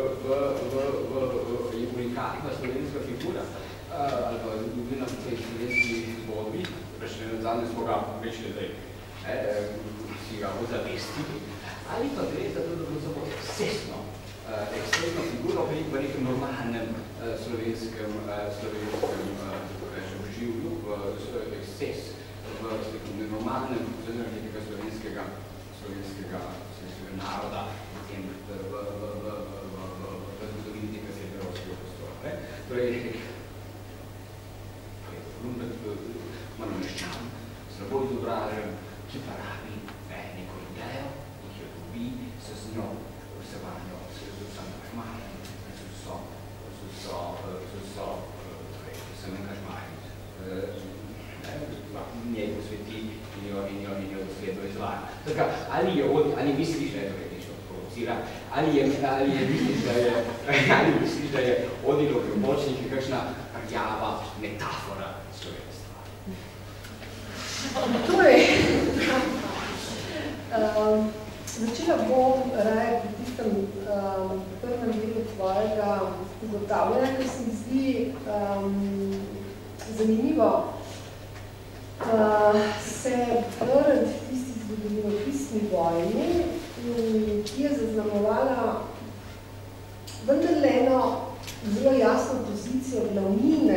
unikatna slovenska figura, ali pa zgodovina v tej slovenski zgodbi, zadnje smo ga večne zdaj, si ga ozavestili, ali pa gre za to, da bo samo ekscesno figuro v nekem normalnem slovenskem življu, eksces v normalnem nekega slovenskega naroda v zgodovini tega srednjeevropskega prostora. Torej, Malomeščan, slabo izobražen, ki pa rabi neko idejo, ki jo dobi, se z njo vsevanjo, z vsem angažmajem, z vsem angažmajem. Tako, ali misliš, da je nekaj provocira, ali misliš, da je Odinov pripomočnik kakšna rjava metafora slovenstva? Torej, začela bom raje pri tistem prvem delu tvojega ugotavljanja, ker se mi zdi zanimivo se vrniti tisti zgodovinopisni vojni, ki je zaznamovala vendarle eno zelo jasno pozicijo glavnine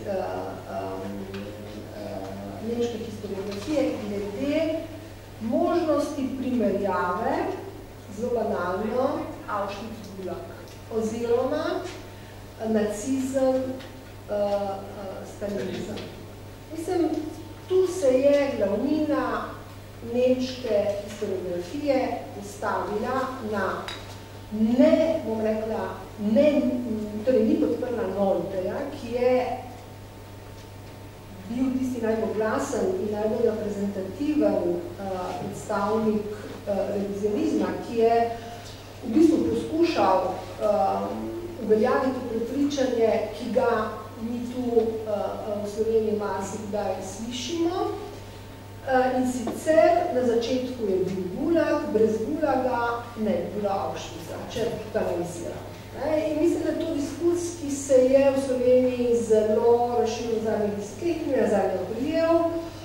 nemške historiografije glede možnosti primerjave, zelo banalno, Auschwitz-Gulag oziroma nacizem, stalinizem. Mislim, tu se je glavnina nemške historiografije postavila na torej ni podprla Nolteja, ki je bil tisti najbolj glasen in najbolj reprezentativen predstavnik revizionizma, ki je v bistvu poskušal uveljaviti prepričanje, ki ga mi tu v Sloveniji marsikdaj slišimo. In sicer na začetku je bil Gulag, brez Gulaga ne bi bilo Auschwitza, če banalizira. In mislim, da to diskurs, ki se je v Sloveniji zelo razširil v zadnjih desetletjih, nazadnje oprijel,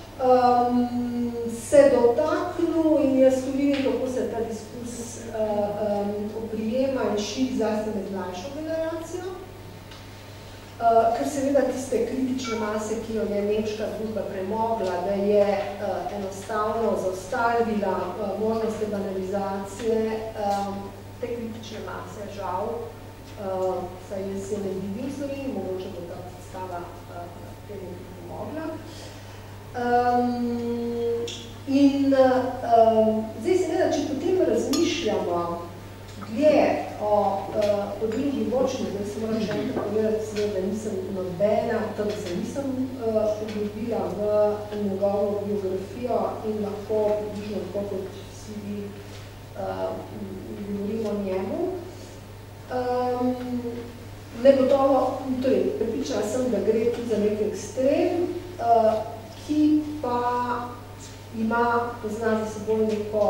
se dotaknil in jaz tu vidim, kako se ta diskurs oprijema in širi zlasti med mlajšo generacijo. Ker seveda tiste kritične mase, ki jo je nemška družba premogla, da je enostavno zaustavila možnost te banalizacije, te kritične mase, žal, saj jaz se ne vidim v Sloveniji, mogoče bo ta predstava temu pomogla. In zdaj seveda, če potem razmišljamo dlje o drugi močni, da se moram še enkrat povedati, seveda, da nisem nobena, tako se nisem poglobila v njegovo biografijo in lahko približno tako, kot vsi vi govorimo o njemu. Negotovo, torej, prepričala sem, da gre tu za nek ekstrem, ki pa pozna za seboj neko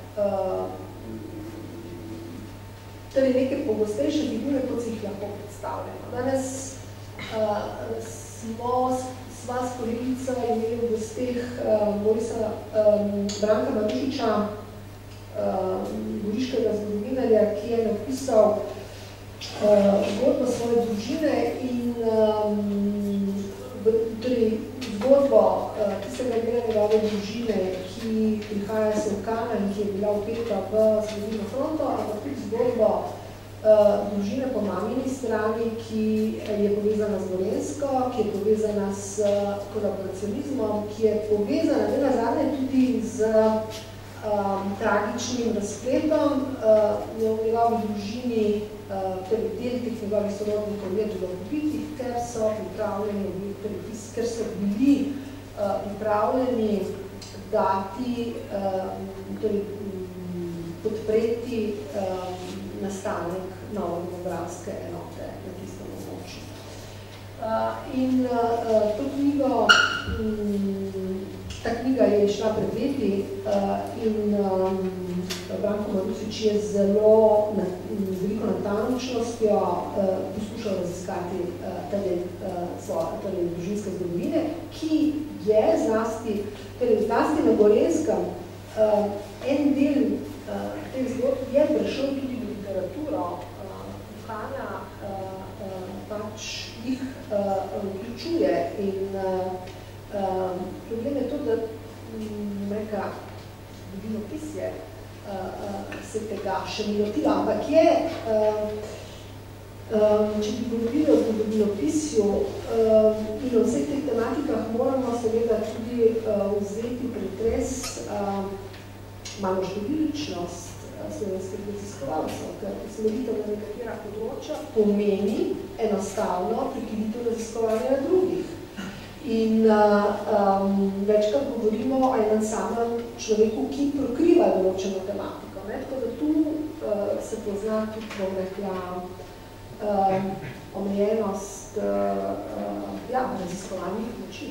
torej neke pogostejše figure, kot si jih lahko predstavljamo. Danes sva s kolegico imeli v gosteh Branka Marušiča, goriškega zgodovinarja, ki je napisal zgodbo svoje družine in torej zgodbo tistega dela njegove družine, ki prihaja iz Sevkana in ki je bila vpeta v Sredino fronto, ampak tudi zgodbo družine po mamini strani, ki je povezana z Dolenjsko, ki je povezana s kolaboracionizmom, ki je povezana nenazadnje tudi z tragičnim razpletom v njegovi družini, torej del teh njegovih sorodnikov je bilo ubitih, ker so bili pripravljeni dati, torej podpreti nastanek nove demografske enote na tistem območju. In to knjigo, ta knjiga je išla pred leti in Branko Marušič je zelo z veliko natančnostjo poskušal raziskati ta del svoje družinske zgodovine, ki je zlasti na Gorenskem en del teh zgodb je prišel tudi v literaturo. Duhana pač jih vključuje in problem je to, da neka zgodovinopisje se tega še ni lotila, ampak je, če bi govorili o zgodovinopisju in o vseh teh tematikah, moramo seveda tudi vzeti pretres malo številčnost slovenskih raziskovalcev, ker usmeritev na nekatera področja pomeni enostavno prekinitev raziskovanja na drugih. In večkrat govorimo o enem samem človeku, ki prokriva določeno tematiko. Tako da tu se pozna tudi, bom rekla, omejenost raziskovanih moči.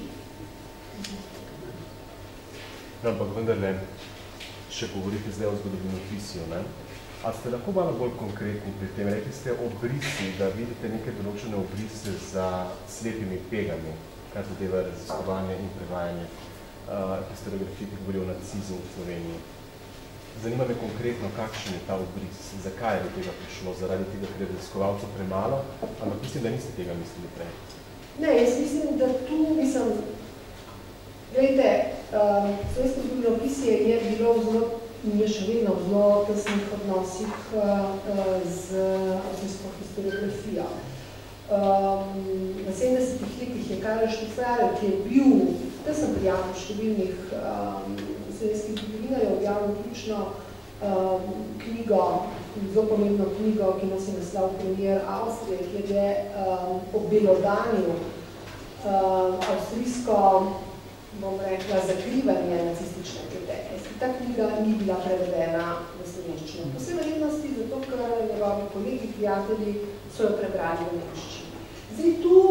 Ampak vendarle, če govorite zdaj o zgodovinopisju, a ste lahko malo bolj konkretni pri tem? Rekli ste obrisi, da vidite neke določene obrise za slepimi pegami, kar zadeva raziskovanje in prevajanje historiografije, ki govori o nacizmu v Sloveniji. Zanima me konkretno, kakšen je ta obris, zakaj je do tega prišlo, zaradi tega, ker je raziskovalcev premalo, ampak mislim, da niste tega mislili prej. Ne, jaz mislim, da tu gledajte, slovensko zgodovinopisje je bilo še vedno v zelo tesnih odnosih z avstrijsko historiografijo. Na 70-ih letih je Karel Štufer, ki je bil tesen prijatelj številnih slovenskih zgodovinarjev, objavil ključno knjigo, zelo pomembno knjigo, ki nosi naslov Premier Avstrije, kjer je obelodanil avstrijsko, bom rekla, zakrivanje nacistične preteklosti. Ta knjiga ni bila prevedena v slovenščino. Po vsej verjetnosti, zato ker njegovi kolegi, prijatelji so jo prebrali v nemščini. Zdaj tu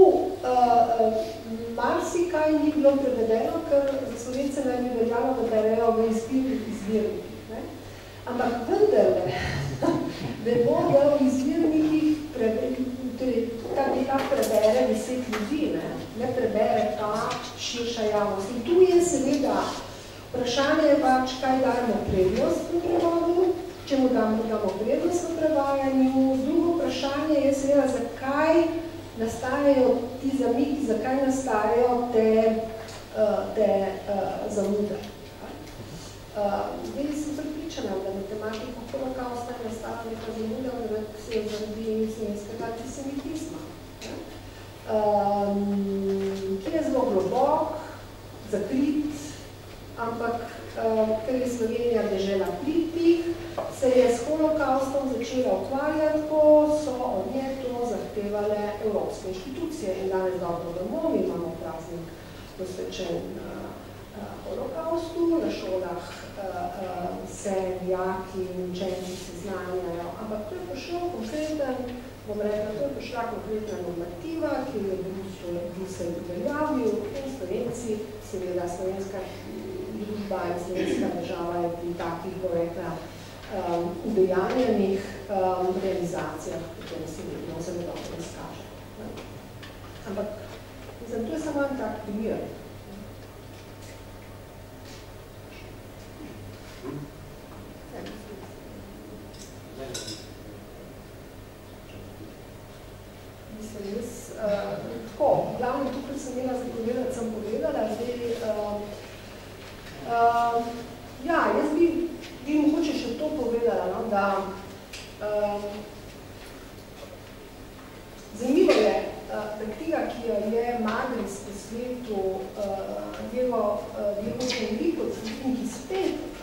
marsikaj ni bilo prevedeno, ker za Slovence naj bi veljalo, da berejo v izvirnikih. Ampak vendarle, vemo, da v izvirnikih ta dela prebere 10 ljudi, ne prebere ta širša javnost. In tu je seveda vprašanje pač, kaj dajemo prednost v prevodu, čemu damo prednost v prevajanju. Drugo vprašanje je seveda, zakaj nastajajo ti zamiki, zakaj nastajajo te zamude. Zdaj sem pripričana, da matematika holokausta je nastala neka zamuda, da se je zaradi slovenskega antisemitizma, ki je zelo globok, zakrit, ampak ker je Slovenija dežela pritih, se je s holokaustom začela ukvarjati, ko so od nje to zahtevale evropske inštitucije. In danes dobro vemo, mi imamo praznik posvečen holokaustu, na šolah se dijaki in učenci seznanjajo, ampak to je prišlo konkreten, bom rekla, to je prišla konkretna normativa, ki je Bruselj uveljavil in Slovenci, seveda slovenska družba in slovenska država je pri takih, bom rekla, udejanjenih realizacijah, potem se vedno zelo dobro izkaže. Ampak, mislim, to je samo en tak primer. Mislim, jaz, tako, glavno tukaj sem imela zapovedati, sem povedala, zdaj, jaz bi mogoče še to povedala, no, da zanimivo je, da knjiga, ki jo je Magris po svetu Diego Henrico, ki spet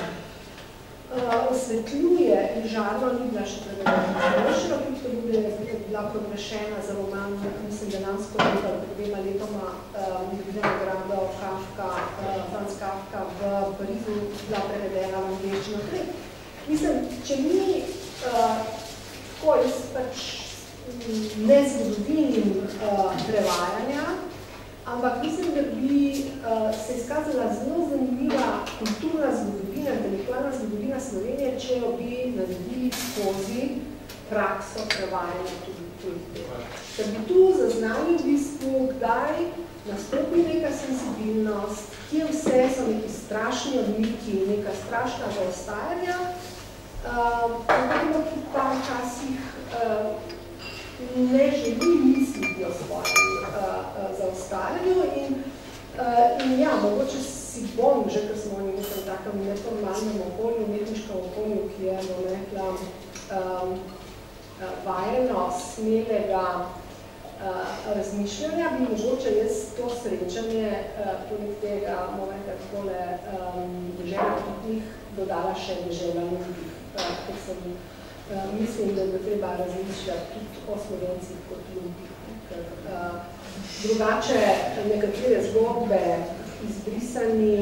osvetljuje in žarno ni bila še prevedena. Še je bila proglašena za roman, mislim, da lansko leta, pred 2 letoma, dobila nagrado Franz Kafka v Parizu, bila prevedena v angleščino. Mislim, če mi tako jaz pač ne zgodovinim prevajanja, ampak mislim, da bi se izkazala zelo zanimiva kulturna zgodovina, intelektualna zgodovina Slovenije, če jo bi naredili skozi prakso prevajanja tudi teh. Da bi tu zaznali v bistvu, kdaj nastopi neka senzibilnost, kje vse so neki strašni odmiki, neka strašna zaostajanja, ampak pa včasih ne želi misliti o svojem zaostajanju in ja, mogoče si bom, že ker smo v nekem takem neformalnem okolju, umetniškem okolju, ki je, bom rekla, vajeno smelega razmišljanja, bi mogoče jaz to srečanje poleg tega, bom rekla, takole dežela pitnih dodala še dežela ljudih, ker sem mislim, da bi treba razmišljati tudi o Slovencih kot ljudih, ker drugače nekatere zgodbe izbrisani,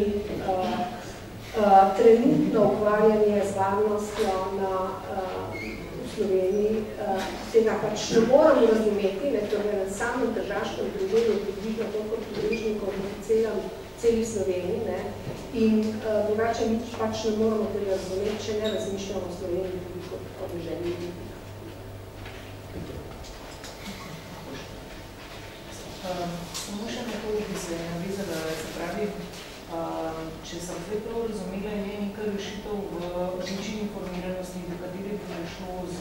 trenutno ukvarjanje z varnostjo v Sloveniji, tega pač ne moramo razumeti, torej na samem državskem predelu približno toliko približnikov v celi Sloveniji in drugače mi pač ne moramo tega razumeti, če ne razmišljamo o Sloveniji tudi kot o deželi ljudi. Samo še na to, ki se je navezala, se pravi, če sem zdaj prav razumela, je neka rešitev v večji informiranosti, do kateri bi prišlo z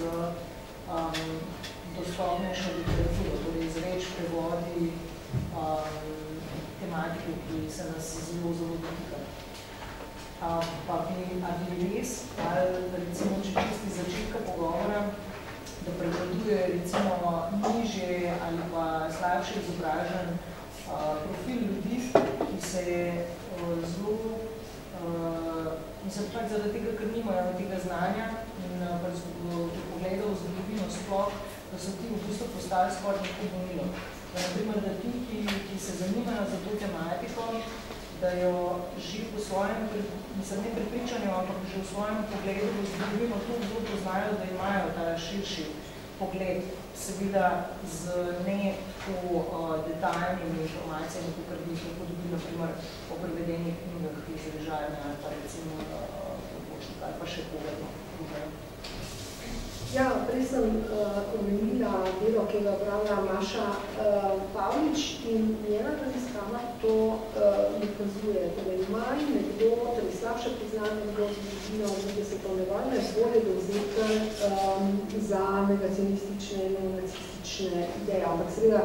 dostopnejšo literaturo, torej z več prevodi tematike, ki se nas zelo dotika. Pa bi res, ali recimo, če čisti začetka pogovora, da prevladuje recimo nižje ali pa slabše izobražen profil ljudi, ki se zelo, mislim pač zaradi tega, ker nimajo tega znanja in pač pogledal v zgodovino sploh, da so ti v bistvu postali skoraj tako bonilo. Naprimer, da ti, ki se zanimajo za to tematiko, da jo že v svojem, mislim ne prepričanju, ampak že v svojem pogledu v zgodovino tudi zelo poznajo, da imajo ta širši pogled, seveda z ne po detaljnimi informacijami, kakor bi jih lahko dobili, naprimer, o prevedenih knjigah izražajanja ali pa recimo pobočnika ali pa še povedno. Ja, prej sem omenila delo, ki ga brala Maša Pavlič in njena raziskava to dokazuje. Torej, manj nekdo, torej slabše priznanje nekdo z zgodovino druge svetovne vojne, bolje dovzekel za negacionistične, neonacistične ideje. Ampak seveda,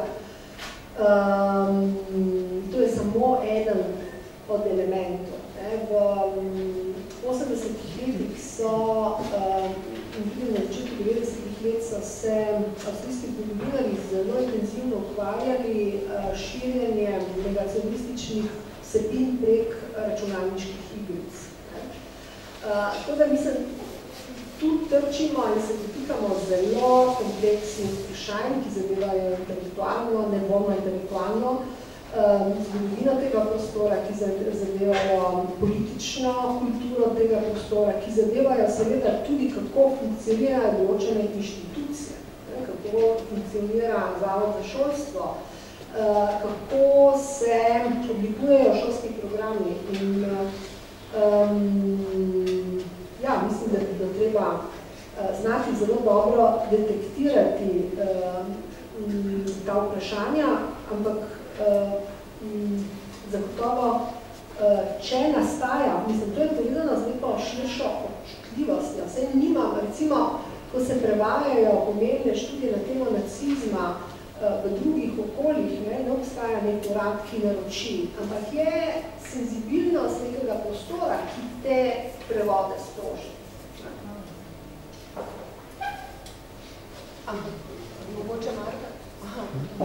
to je samo eden od elementov. V 80-ih letih so in tudi na začetku 90-ih let so se avstrijski zgodovinarji zelo intenzivno ukvarjali širjenjem negacionističnih vsebin prek računalniških igric. Tako da mislim, tu trčimo in se dotikamo zelo kompleksnih vprašanj, ki zadevajo intelektualno, nebojno intelektualno zgodovino tega prostora, ki zadevajo politično kulturo tega prostora, ki zadevajo seveda tudi, kako funkcionirajo določene inštitucije, kako funkcionira Zavod za šolstvo, kako se oblikujejo šolski programi. In ja, mislim, da treba znati zelo dobro detektirati ta vprašanja, ampak zagotovo, če nastaja, mislim, to je povedano z neko širšo občutljivostjo. Saj nimam, recimo, ko se prevajajo pomembne študije na temo nacizma v drugih okoljih, ne obstaja nek urad, ki naroči, ampak je senzibilnost nekega prostora, ki te prevode sproži. Mogoče Marta? Aha.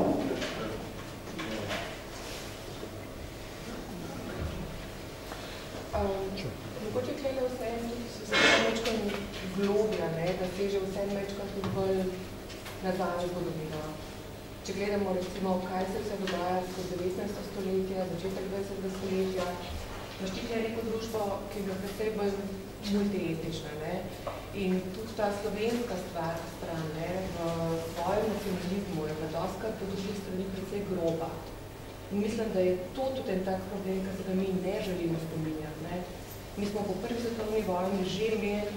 Mogoče tlele vse mečko globja, da seže vse mečko tudi bolj nazaj zgodovino. Če gledamo recimo, kaj se vse dogaja skozi 19. stoletja, začetek 20. stoletja, zaščitja neko družbo, ki je precej bolj multietnična. In tudi ta slovenska stran v svojem nacionalizmu je pa doskrat po drugih strani precej groba. In mislim, da je to tudi en tak problem, ki se ga mi ne želimo spominjati. Mi smo po prvi svetovni vojni že imeli,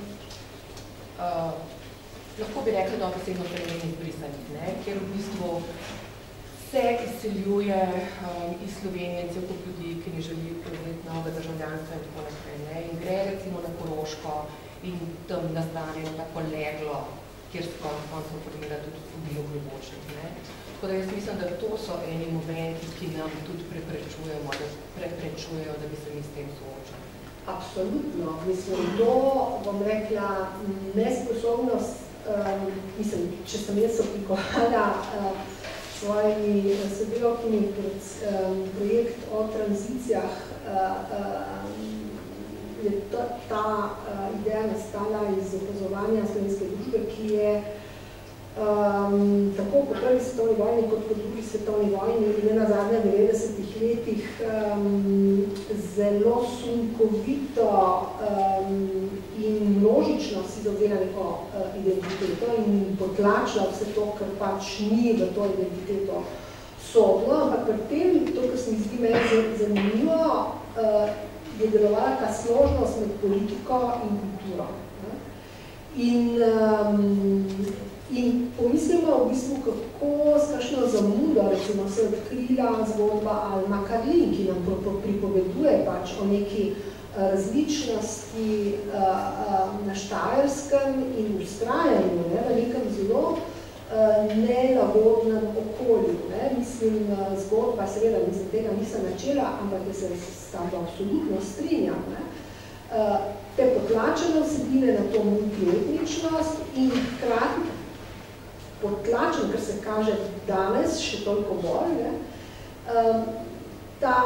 lahko bi rekli dobesedno fenomen izbrisanih, kjer v bistvu se izseljuje iz Slovenije cel kup ljudi, ki ne želi prevzeti novega državljanstva in tako naprej. In gre recimo na Koroško in tam nastanjeno tako leglo, kjer se končno formira tudi bilo globočnih. Tako da jaz mislim, da to so eni momenti, ki nam tudi preprečujejo, da bi se mi s tem soočali. Absolutno. Mislim, to, bom rekla, nesposobnost, mislim, če sem jaz oblikovala svojimi sodelavkami projekt o tranzicijah, je ta ideja nastala iz opazovanja slovenske družbe, ki je tako po prvi svetovni vojni kot po drugi svetovni vojni in na zadnjih 90-ih letih zelo sunkovito in množično si zavzela neko identiteto in potlačila vse to, kar pač ni v to identiteto sodno, ampak pri tem, to, kar se mi zdi meni zanimivo, je delovala ta složnost med politiko in kulturo. In pomislimo v bistvu, kako s kakšno zamudo recimo se odkrila zgodba Alma Karlin, ki nam pripoveduje pač o neki različnosti na Štajerskem in vztrajanju v nekem zelo nelagodnem okolju. Mislim, zgodba, seveda, tega nisem načela, ampak da se s tabo absolutno strinjam. Te potlačene vsebine na to multietničnost in hkrati potlačen, kar se kaže danes, še toliko bolj, ta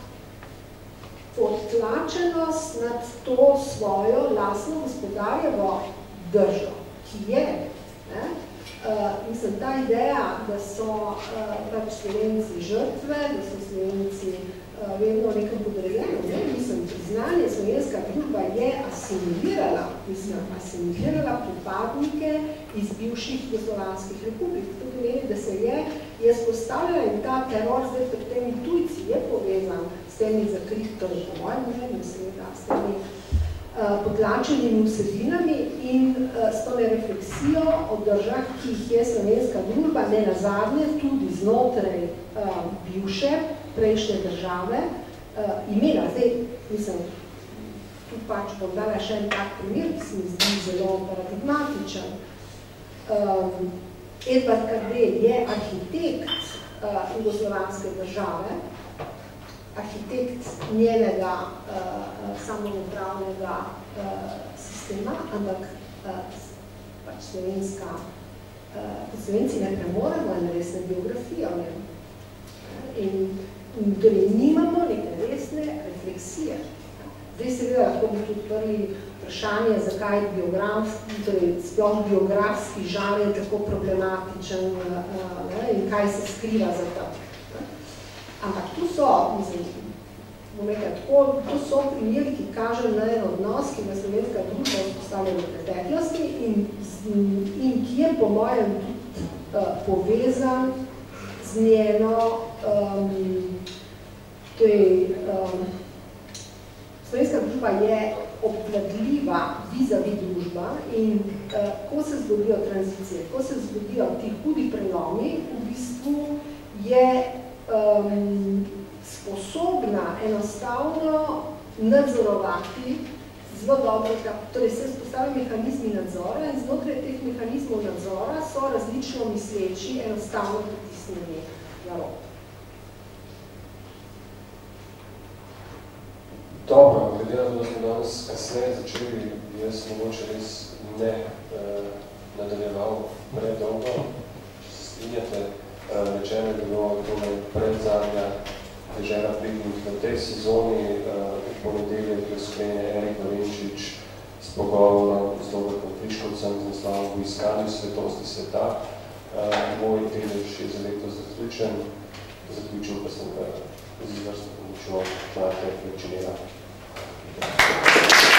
potlačenost nad to svojo lastno gospodarjevo držo, ki je, mislim, ta ideja, da so pač Slovenci žrtve, da so Slovenci vedno nekam podrejeno, mislim, priznanje, slovenska družba je asimilirala pripadnike iz bivših jugoslovanskih republik. To pomeni, da se je spostavljala in ta teror zdaj pred temi tujci je povezan s temi zakrihtami, po mojem mnenju, seveda, s temi potlačenimi vsebinami in s to refleksijo o državah, ki jih je slovenska družba, ne nazadnje, tudi znotraj bivše, prejšnje države imela. Zdaj, mislim, tu pač bom dala še en tak primer, ki se mi zdi zelo paradigmatičen. Edvard Kardelj je arhitekt jugoslovanske države, arhitekt njenega samoupravnega sistema, ampak pač Slovenci ne premoremo en resne biografije o njem. In torej nimamo neke resne refleksije. Zdaj seveda lahko bi tudi odprli vprašanje, zakaj sploh biografski žanr je tako problematičen in kaj se skriva za to. Ampak tu so, mislim, bom rekla tako, to so primeri, ki kažejo na en odnos, ki ga slovenska družba vzpostavlja v preteklosti in ki je po mojem povezan z njeno slovenska družba je obvladljiva vis-a-vis družba in ko se zgodijo tranzicije, ko se zgodijo ti hudi prelomi, v bistvu je sposobna enostavno nadzorovati zelo dobro, torej se vzpostavljajo mehanizmi nadzora in znotraj teh mehanizmov nadzora so različno misleči enostavno pritisnjeni na rob. Dobro, glede na to, da smo danes kasneje začeli, jaz mogoče res ne nadaljeval predolgo, če se strinjate, rečeno je bilo predzadnja Dežela Pridnih v tej sezoni, v ponedeljek je sklenje Erik Valenčič s pogovorom z Doberkom Friškovcem z naslovom V iskanju svetosti sveta. Moj delež je za leto zaključil pa sem ga z izvrstno pomočjo Marke Frečinela.